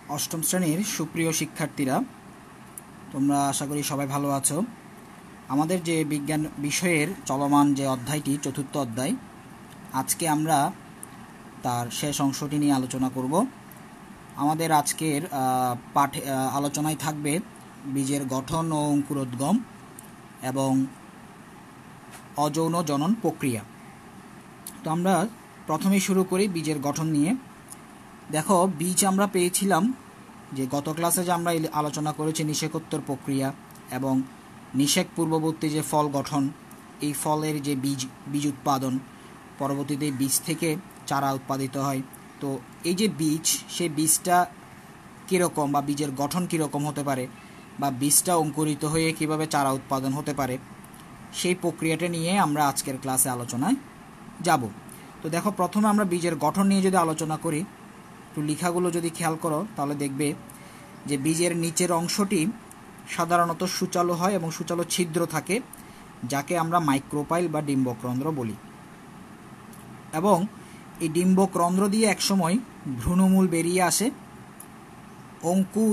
অষ্টম শ্রেণীর সুপ্রিয় শিক্ষার্থীরা, তোমরা আশা করি সবাই ভালো আছো। আমাদের যে বিজ্ঞান বিষয়ের চলমান যে অধ্যায়টি, চতুর্থ অধ্যায়, আজকে আমরা তার শেষ অংশটি নিয়ে আলোচনা করব। আমাদের আজকের পাঠে আলোচনায় থাকবে বীজের গঠন ও অঙ্কুরোদ্গম এবং অযৌন জনন প্রক্রিয়া। তো আমরা প্রথমেই শুরু করি বীজের গঠন নিয়ে। দেখো, বীজ আমরা পেয়েছিলাম যে গত ক্লাসে যে আমরা আলোচনা করেছি নিষেকোত্তর প্রক্রিয়া এবং নিষেক পূর্ববর্তী যে ফল গঠন, এই ফলের যে বীজ উৎপাদন, পরবর্তীতে বীজ থেকে চারা উৎপাদিত হয়। তো এই যে বীজ, সেই বীজটা কীরকম বা বীজের গঠন কীরকম হতে পারে বা বীজটা অঙ্কুরিত হয়ে কিভাবে চারা উৎপাদন হতে পারে, সেই প্রক্রিয়াটা নিয়ে আমরা আজকের ক্লাসে আলোচনায় যাব। তো দেখো, প্রথমে আমরা বীজের গঠন নিয়ে যদি আলোচনা করি, একটু লেখাগুলো যদি খেয়াল করো তাহলে দেখবে যে বীজের নিচের অংশটি সাধারণত সূচালো হয় এবং সূচালো ছিদ্র থাকে, যাকে আমরা মাইক্রোপাইল বা ডিম্বকরন্ধ্র বলি। এবং এই ডিম্বকরন্ধ্র দিয়ে একসময় ভ্রূণমূল বেরিয়ে আসে। অঙ্কুর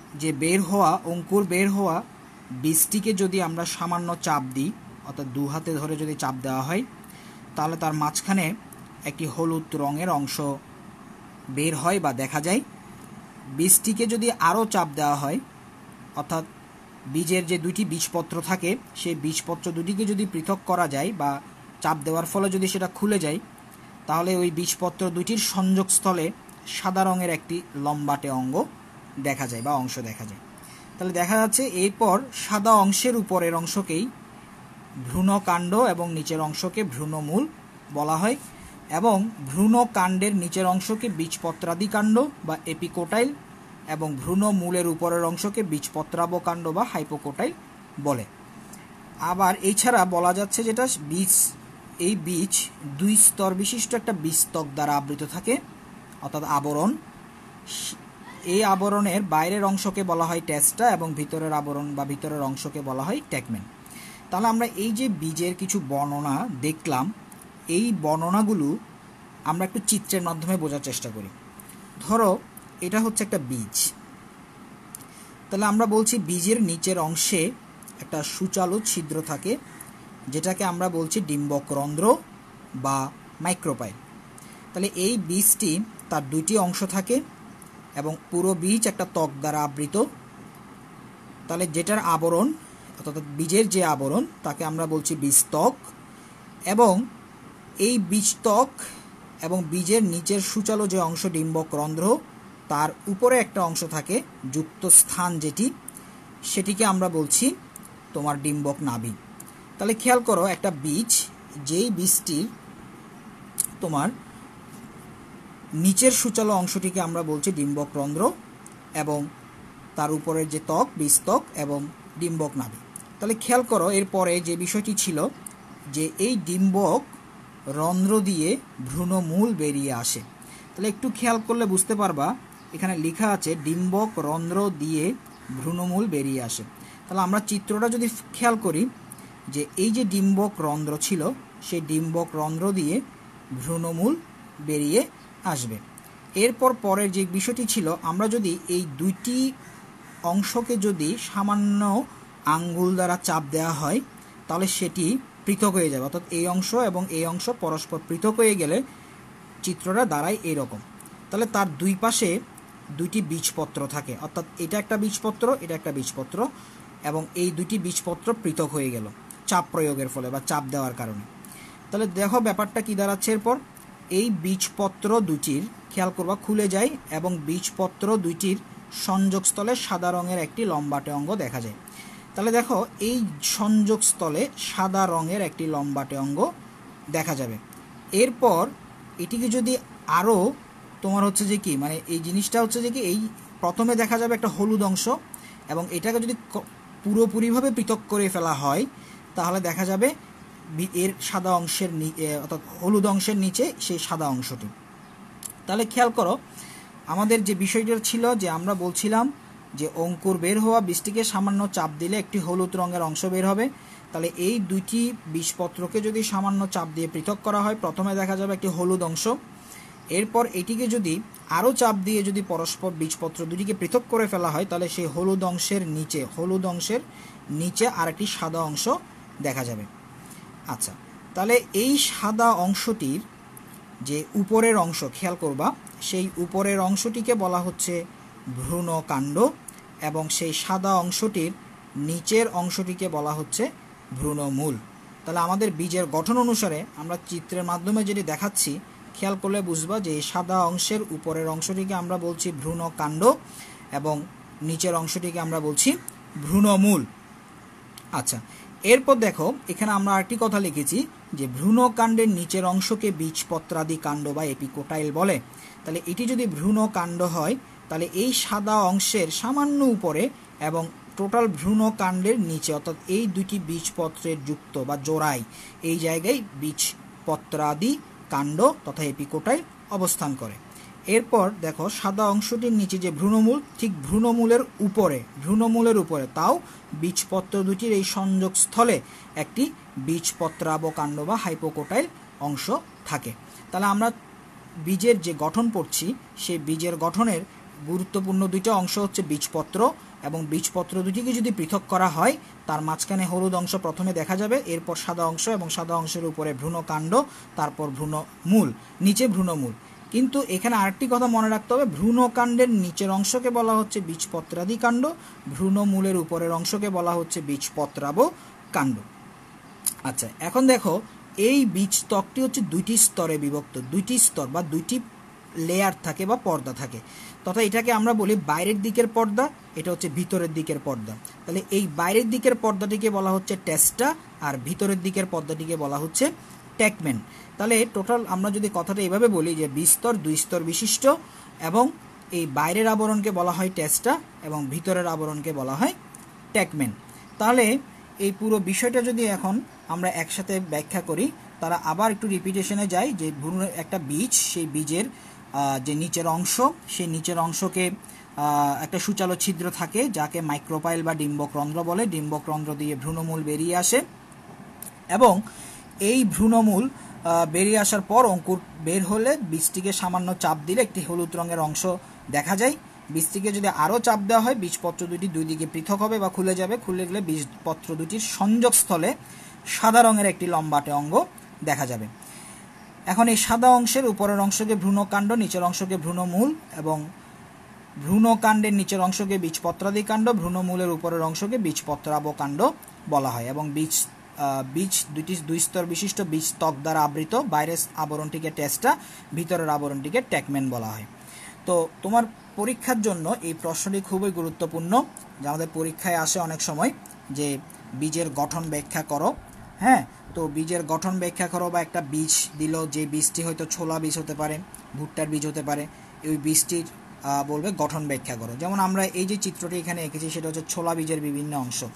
বের হওয়া বীজটিকে যদি আমরা সামান্য চাপ দিই, অর্থাৎ দু হাতে ধরে যদি চাপ দেওয়া হয়, তাহলে তার মাঝখানে একটি হলুদ রঙের অংশ বের হয় বা দেখা যায়। বীজটিকে যদি আরও চাপ দেওয়া হয়, অর্থাৎ বীজের যে দুটি বীজপত্র থাকে, সেই বীজপত্র দুটিকে যদি পৃথক করা যায় বা চাপ দেওয়ার ফলে যদি সেটা খুলে যায়, তাহলে ওই বীজপত্র দুটির সংযোগস্থলে সাদা রঙের একটি লম্বাটে অঙ্গ দেখা যায় বা অংশ দেখা যায়। তাহলে দেখা যাচ্ছে এরপর সাদা অংশের উপরের অংশকেই ভ্রূণকাণ্ড এবং নিচের অংশকে ভ্রূণমূল বলা হয়, এবং ভ্রূণকাণ্ডের নিচের অংশকে বীজপত্রাদিকাণ্ড বা এপিকোটাইল এবং ভ্রূণমূলের উপরের অংশকে বীজপত্রাবকাণ্ড বা হাইপোকোটাইল বলে। আবার এছাড়া বলা যাচ্ছে যেটা এই বীজ দুই স্তর বিশিষ্ট একটা বীজত্বক দ্বারা আবৃত থাকে, অর্থাৎ আবরণ। এই আবরণের বাইরের অংশকে বলা হয় টেস্টা এবং ভিতরের আবরণ বা ভিতরের অংশকে বলা হয় টেকমেন। তাহলে আমরা এই যে বীজের কিছু বর্ণনা দেখলাম, এই বর্ণনাগুলো আমরা একটু চিত্রের মাধ্যমে বোঝার চেষ্টা করি। ধরো, এটা হচ্ছে একটা বীজ। তাহলে আমরা বলছি বীজের নিচের অংশে একটা সূচালো ছিদ্র থাকে, যেটাকে আমরা বলছি ডিম্বকরন্ধ্র বা মাইক্রোপাইল। তাহলে এই বীজটি, তার দুটি অংশ থাকে এবং পুরো বীজ একটা ত্বক দ্বারা আবৃত। তাহলে যেটার আবরণ, অর্থাৎ বীজের যে আবরণ, তাকে আমরা বলছি বীজত্বক। এবং এই বীজত্বক এবং বীজের নিচের সূচালো যে অংশ ডিম্বকরন্ধ্র, তার উপরে একটা অংশ থাকে যুক্ত স্থান, সেটিকে আমরা বলছি তোমার ডিম্বক নাভি। তাহলে খেয়াল করো, একটা বীজ, যেই বীজটির তোমার নিচের সূচালো অংশটিকে আমরা বলছি ডিম্বকরন্ধ্র এবং তার উপরের যে ত্বক, বীজত্বক এবং ডিম্বক নাভি। তাহলে খেয়াল করো, এরপরে যে বিষয়টি ছিল যে এই ডিম্বক রন্ধ্র দিয়ে ভ্রূণমূল বেরিয়ে আসে। তাহলে একটু খেয়াল করলে বুঝতে পারবা, এখানে লেখা আছে ডিম্বক রন্ধ্র দিয়ে ভ্রূণমূল বেরিয়ে আসে। তাহলে আমরা চিত্রটা যদি খেয়াল করি, যে এই যে ডিম্বক রন্ধ্র ছিল, সেই ডিম্বক রন্ধ্র দিয়ে ভ্রূণমূল বেরিয়ে আসবে। এরপর পরের যে বিষয়টি ছিল, আমরা যদি এই দুইটি অংশকে যদি সামান্য আঙ্গুল দ্বারা চাপ দেওয়া হয়, তাহলে সেটি পৃথক হয়ে যাবে। অর্থাৎ এই অংশ এবং এই অংশ পরস্পর পৃথক হয়ে গেলে চিত্রটা দাঁড়ায় এরকম। তাহলে তার দুই পাশে দুইটি বীজপত্র থাকে, অর্থাৎ এটা একটা বীজপত্র, এটা একটা বীজপত্র, এবং এই দুটি বীজপত্র পৃথক হয়ে গেল চাপ প্রয়োগের ফলে বা চাপ দেওয়ার কারণে। তাহলে দেখো ব্যাপারটা কি দাঁড়াচ্ছে। এরপর এই বীজপত্র দুটির, খেয়াল করবা, খুলে যায় এবং বীজপত্র দুইটির সংযোগস্থলে সাদা রঙের একটি লম্বাটে অঙ্গ দেখা যায়। তাহলে দেখো, এই সংযোগস্থলে সাদা রঙের একটি লম্বাটে অঙ্গ দেখা যাবে। এরপর এটিকে যদি আরও তোমার হচ্ছে যে কি, মানে এই জিনিসটা হচ্ছে যে কি, এই প্রথমে দেখা যাবে একটা হলুদ অংশ, এবং এটাকে যদি পুরোপুরিভাবে পৃথক করে ফেলা হয়, তাহলে দেখা যাবে এর সাদা অংশের অর্থাৎ হলুদ অংশের নিচে সেই সাদা অংশটি। তাহলে খেয়াল করো, আমাদের যে বিষয়টা ছিল যে আমরা বলছিলাম যে অঙ্কুর বের হওয়া বীজটিকে সামান্য চাপ দিলে একটি হলুদ রঙের অংশ বের হবে। তাহলে এই দুইটি বীজপত্রকে যদি সামান্য চাপ দিয়ে পৃথক করা হয়, প্রথমে দেখা যাবে একটি হলুদ অংশ, এরপর এটিকে যদি আরও চাপ দিয়ে যদি পরস্পর বীজপত্র দুটিকে পৃথক করে ফেলা হয়, তাহলে সেই হলুদ অংশের নিচে আরেকটি সাদা অংশ দেখা যাবে। আচ্ছা, তাহলে এই সাদা অংশটির যে উপরের অংশ, খেয়াল করবা, সেই উপরের অংশটিকে বলা হচ্ছে ভ্রূণকাণ্ড এবং সেই সাদা অংশটির নিচের অংশটিকে বলা হচ্ছে ভ্রূণমূল। তাহলে আমাদের বীজের গঠন অনুসারে আমরা চিত্রের মাধ্যমে যেটি দেখাচ্ছি, খেয়াল করলে বুঝবা যে সাদা অংশের উপরের অংশটিকে আমরা বলছি ভ্রূণকাণ্ড এবং নিচের অংশটিকে আমরা বলছি ভ্রূণমূল। আচ্ছা, এরপর দেখো এখানে আমরা আরেকটি কথা লিখেছি যে ভ্রূণকাণ্ডের নিচের অংশকে বীজপত্রাদি কাণ্ড বা এপিকোটাইল বলে। তাহলে এটি যদি ভ্রূণকাণ্ড হয়, তাহলে এই সাদা অংশের সামান্য উপরে এবং টোটাল ভ্রূণকাণ্ডের নিচে, অর্থাৎ এই দুটি বীজপত্রের যুক্ত বা জোড়ায়, এই জায়গায় বীজপত্রাদি কাণ্ড তথা এপিকোটাইল অবস্থান করে। এরপর দেখো সাদা অংশটির নিচে যে ভ্রূণমূল, ঠিক ভ্রূণমূলের উপরে তাও বীজপত্র দুটির এই সংযোগস্থলে একটি বীজপত্রাবকাণ্ড বা হাইপোকোটাইল অংশ থাকে। তাহলে আমরা বীজের যে গঠন পড়ছি, সেই বীজের গঠনের গুরুত্বপূর্ণ দুইটা অংশ হচ্ছে বীজপত্র, এবং বীজপত্র দুটিকে যদি পৃথক করা হয়, তার মাঝখানে হলুদ অংশ প্রথমে দেখা যাবে, এরপর সাদা অংশ, এবং সাদা অংশের উপরে ভ্রূণকাণ্ড, তারপর ভ্রূণমূল, নিচে ভ্রূণমূল। কিন্তু এখানে আরেকটি কথা মনে রাখতে হবে, ভ্রূণকাণ্ডের নিচের অংশকে বলা হচ্ছে বীজপত্রাদি কাণ্ড, ভ্রূণমূলের উপরের অংশকে বলা হচ্ছে বীজপত্রাব কাণ্ড। আচ্ছা, এখন দেখো এই বীজত্বকটি হচ্ছে দুইটি স্তরে বিভক্ত, দুইটি স্তর বা দুইটি লেয়ার থাকে বা পর্দা থাকে, তথা এটাকে আমরা বলি বাইরের দিকের পর্দা, এটা হচ্ছে ভিতরের দিকের পর্দা। তাহলে এই বাইরের দিকের পর্দাটিকে বলা হচ্ছে টেস্টা, আর ভিতরের দিকের পর্দাটিকে বলা হচ্ছে টেকমেন। তাহলে টোটাল আমরা যদি কথাটা এভাবে বলি যে বিস্তর দুই স্তর বিশিষ্ট, এবং এই বাইরের আবরণকে বলা হয় টেস্টা এবং ভিতরের আবরণকে বলা হয় টেকমেন। তাহলে এই পুরো বিষয়টা যদি এখন আমরা একসাথে ব্যাখ্যা করি, তারা আবার একটু রিপিটেশনে যায় যে একটা বীজ, সেই বীজের যে নিচের অংশ, সেই নিচের অংশকে একটা সুচালো ছিদ্র থাকে যাকে মাইক্রোপাইল বা ডিম্বকরন্ধ্র বলে, ডিম্বকরন্ধ্র দিয়ে ভ্রূণমূল বেরিয়ে আসে, এবং এই ভ্রূণমূল বেরিয়ে আসার পর অঙ্কুর বের হলে বীজটিকে সামান্য চাপ দিলে একটি হলুদ রঙের অংশ দেখা যায়। বীজটিকে যদি আরও চাপ দেওয়া হয়, বীজপত্র দুটি দুই দিকে পৃথক হবে বা খুলে যাবে, খুলে গেলে বীজপত্র দুটির সংযোগস্থলে সাদা রঙের একটি লম্বাটে অঙ্গ দেখা যাবে। এখন এই সাদা অংশের উপরের অংশকে ভ্রূণকাণ্ড, নিচের অংশকে ভ্রূণমূল, এবং ভ্রূণকাণ্ডের নিচের অংশকে বীজপত্রাদি কাণ্ড, ভ্রূণমূলের উপরের অংশকে বীজপত্রাবকাণ্ড বলা হয়। এবং বীজ দুই স্তর বিশিষ্ট বীজ ত্বক দ্বারা আবৃত, বাইরের আবরণটিকে টেস্টা, ভিতরের আবরণটিকে টেকমেন বলা হয়। তো তোমার পরীক্ষার জন্য এই প্রশ্নটি খুবই গুরুত্বপূর্ণ, যে আমাদের পরীক্ষায় আসে অনেক সময় যে বীজের গঠন ব্যাখ্যা করো। হ্যাঁ, তো বীজের গঠন ব্যাখ্যা করো, বা একটা বীজ দিল, যে বীজটি হয়তো ছোলা বীজ হতে পারে, ভুট্টার বীজ হতে পারে, ওই বীজটির বলবে গঠন ব্যাখ্যা করো। যেমন আমরা এই যে চিত্রটি এখানে এঁকেছি, সেটা হচ্ছে ছোলা বীজের বিভিন্ন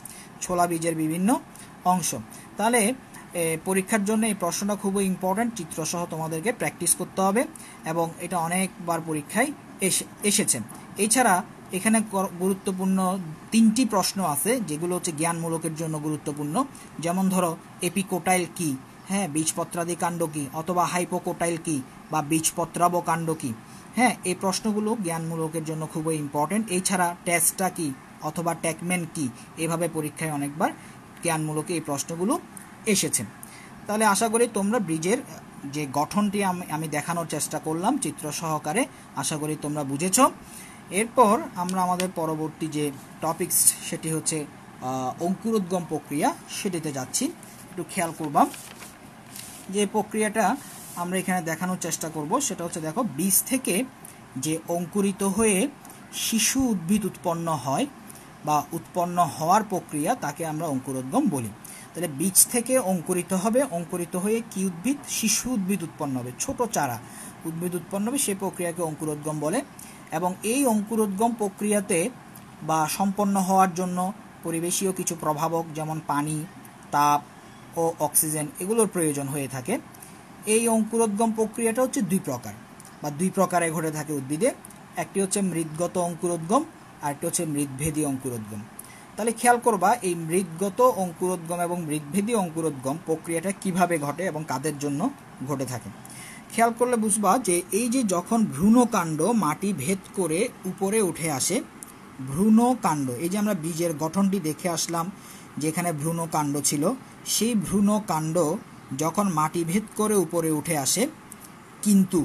অংশ। তাহলে পরীক্ষার জন্য এই প্রশ্নটা খুবই ইম্পর্ট্যান্ট, চিত্রসহ তোমাদেরকে প্র্যাকটিস করতে হবে, এবং এটা অনেকবার পরীক্ষায় এসেছে। এছাড়া এখানে গুরুত্বপূর্ণ তিনটি প্রশ্ন আছে যেগুলো হচ্ছে জ্ঞানমূলকের জন্য গুরুত্বপূর্ণ। যেমন ধরো এপিকোটাইল কি, হ্যাঁ, বীজপত্রাদি কাণ্ড কি, অথবা হাইপোকোটাইল কি বা বীজপত্রাব কাণ্ড কি। হ্যাঁ, এই প্রশ্নগুলো জ্ঞানমূলকের জন্য খুবই ইম্পর্টেন্ট। এছাড়া টেস্টা কি অথবা টেকমেন কি, এভাবে পরীক্ষায় অনেকবার জ্ঞানমূলকে এই প্রশ্নগুলো এসেছে। তাহলে আশা করি তোমরা বীজের যে গঠনটি আমি দেখানোর চেষ্টা করলাম চিত্র সহকারে, আশা করি তোমরা বুঝেছ। এরপর আমরা আমাদের পরবর্তী যে টপিকস, সেটি হচ্ছে অঙ্কুরোদ্গম প্রক্রিয়া, সেটিতে যাচ্ছি। একটু খেয়াল করবা যে প্রক্রিয়াটা আমরা এখানে দেখানোর চেষ্টা করব, সেটা হচ্ছে দেখো, বীজ থেকে যে অঙ্কুরিত হয়ে শিশু উদ্ভিদ উৎপন্ন হয় বা উৎপন্ন হওয়ার প্রক্রিয়া, তাকে আমরা অঙ্কুরোদ্গম বলি। তাহলে বীজ থেকে অঙ্কুরিত হবে, অঙ্কুরিত হয়ে কি উদ্ভিদ, শিশু উদ্ভিদ উৎপন্ন হবে, ছোট চারা উদ্ভিদ উৎপন্ন হবে, সেই প্রক্রিয়াকে অঙ্কুরোদ্গম বলে। এবং এই অঙ্কুরোদ্গম প্রক্রিয়াতে বা সম্পন্ন হওয়ার জন্য পরিবেশীয় কিছু প্রভাবক যেমন পানি, তাপ ও অক্সিজেন, এগুলোর প্রয়োজন হয়ে থাকে। এই অঙ্কুরোদ্গম প্রক্রিয়াটা হচ্ছে দুই প্রকারে ঘটে থাকে উদ্ভিদে। একটি হচ্ছে মৃৎগত অঙ্কুরোদ্গম, আরেকটি হচ্ছে মৃৎভেদী অঙ্কুরোদ্গম। তাহলে খেয়াল করবা এই মৃৎগত অঙ্কুরোদ্গম এবং মৃৎভেদী অঙ্কুরোদ্গম প্রক্রিয়াটা কিভাবে ঘটে এবং কাদের জন্য ঘটে থাকে। খেয়াল করলে বুঝবা যে এই যে যখন ভ্রূণকাণ্ড মাটি ভেদ করে উপরে উঠে আসে, ভ্রূণকাণ্ড, এই যে আমরা বীজের গঠনটি দেখে আসলাম যেখানে ভ্রূণকাণ্ড ছিল, সেই ভ্রূণকাণ্ড যখন মাটি ভেদ করে উপরে উঠে আসে, কিন্তু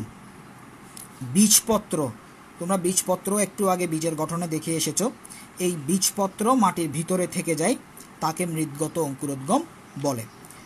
বীজপত্র, তোমরা বীজপত্র একটু আগে বীজের গঠনে দেখে এসেছো, এই বীজপত্র মাটির ভিতরে থেকে যায়, তাকে মৃৎগত অঙ্কুরোদ্গম বলে।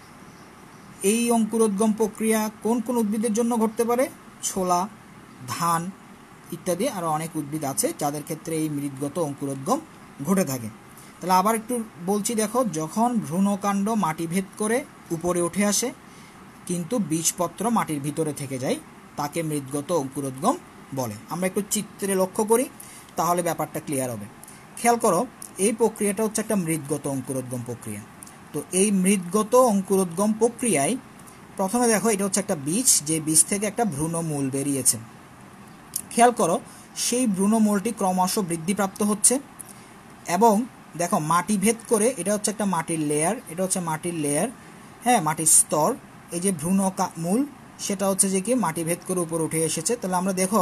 এই অঙ্কুরোদ্গম প্রক্রিয়া কোন কোন উদ্ভিদের জন্য ঘটতে পারে? ছোলা, ধান ইত্যাদি আরও অনেক উদ্ভিদ আছে যাদের ক্ষেত্রে এই মৃৎগত অঙ্কুরোদ্গম ঘটে থাকে। তাহলে আবার একটু বলছি, দেখো, যখন ভ্রূণকাণ্ড মাটি ভেদ করে উপরে উঠে আসে কিন্তু বীজপত্র মাটির ভিতরে থেকে যায়, তাকে মৃৎগত অঙ্কুরোদ্গম বলে। আমরা একটু চিত্রে লক্ষ্য করি, তাহলে ব্যাপারটা ক্লিয়ার হবে। খেয়াল করো, এই প্রক্রিয়াটা হচ্ছে একটা মৃৎগত অঙ্কুরোদ্গম প্রক্রিয়া। তো এই মৃৎগত অঙ্কুরোদ্গম প্রক্রিয়ায় প্রথমে দেখো, এটা হচ্ছে একটা বীজ, যে বীজ থেকে একটা ভ্রূণমূল বেরিয়েছে। খেয়াল করো, সেই ভ্রূণমূলটি ক্রমশ বৃদ্ধিপ্রাপ্ত হচ্ছে এবং দেখো মাটি ভেদ করে, এটা হচ্ছে একটা মাটির লেয়ার, এটা হচ্ছে মাটির লেয়ার, হ্যাঁ, মাটির স্তর। এই যে ভ্রূণমূল, সেটা হচ্ছে যে কি মাটি ভেদ করে উপরে উঠে এসেছে। তাহলে আমরা দেখো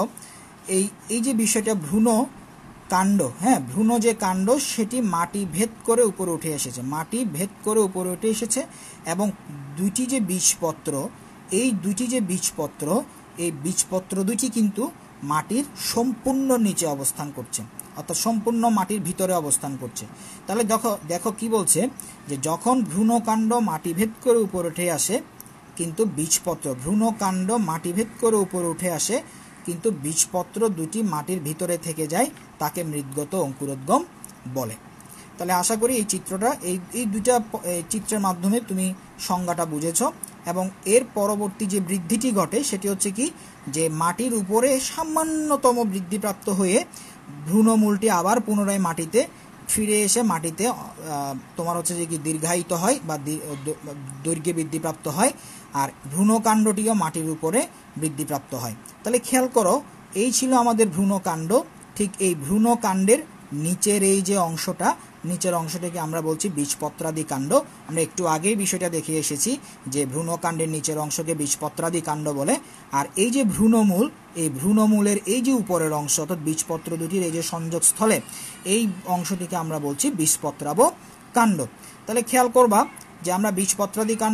এই যে বিষয়টা ভ্রূণ কাণ্ড, হ্যাঁ, ভ্রূণ যে কাণ্ড সেটি মাটি ভেদ করে উপরে উঠে এসেছে, মাটি ভেদ করে উপরে উঠে এসেছে এবং দুইটি যে বীজপত্র, এই দুইটি যে বীজপত্র, এই বীজপত্র দুইটি কিন্তু মাটির সম্পূর্ণ নিচে অবস্থান করছে, অর্থাৎ সম্পূর্ণ মাটির ভিতরে অবস্থান করছে। তাহলে দেখো কি বলছে, যে যখন ভ্রূণকাণ্ড মাটি ভেদ করে উপরে উঠে আসে কিন্তু বীজপত্র, ভ্রূণকাণ্ড মাটি ভেদ করে উপরে উঠে আসে কিন্তু বীজপত্র দুটি মাটির ভিতরে থেকে যায়, তাকে মৃৎগত অঙ্কুরোদ্গম বলে। তাহলে আশা করি এই চিত্রটা, এই দুইটা চিত্রের মাধ্যমে তুমি সংজ্ঞাটা বুঝেছ। এবং এর পরবর্তী যে বৃদ্ধিটি ঘটে সেটি হচ্ছে কি, যে মাটির উপরে সামান্যতম বৃদ্ধিপ্রাপ্ত হয়ে ভ্রূণমূলটি আবার পুনরায় মাটিতে ফিরে এসে মাটিতে তোমার হচ্ছে যে কি দীর্ঘায়িত হয় বা দৈর্ঘ্যে বৃদ্ধিপ্রাপ্ত হয়, আর ভ্রূণকাণ্ডটিও মাটির উপরে বৃদ্ধিপ্রাপ্ত হয়। তাহলে খেয়াল করো, এই ছিল আমাদের ভ্রূণকাণ্ড। ঠিক এই ভ্রূণকাণ্ডের নিচের এই যে অংশটা, নিচের অংশটাকে আমরা বলছি বীজপত্রাদি কাণ্ড। আমরা একটু আগেই বিষয়টা দেখে এসেছি যে ভ্রূণকাণ্ডের নিচের অংশকে বীজপত্রাদি কাণ্ড বলে। আর এই যে ভ্রূণমূল, এই ভ্রূণমূলের এই যে উপরের অংশ, অর্থাৎ বীজপত্র দুটির এই যে সংযোগস্থলে, এই অংশটিকে আমরা বলছি বীজপত্রাব কাণ্ড। তাহলে খেয়াল করবা যে আমরা বীজপত্রাদি কাণ্ড,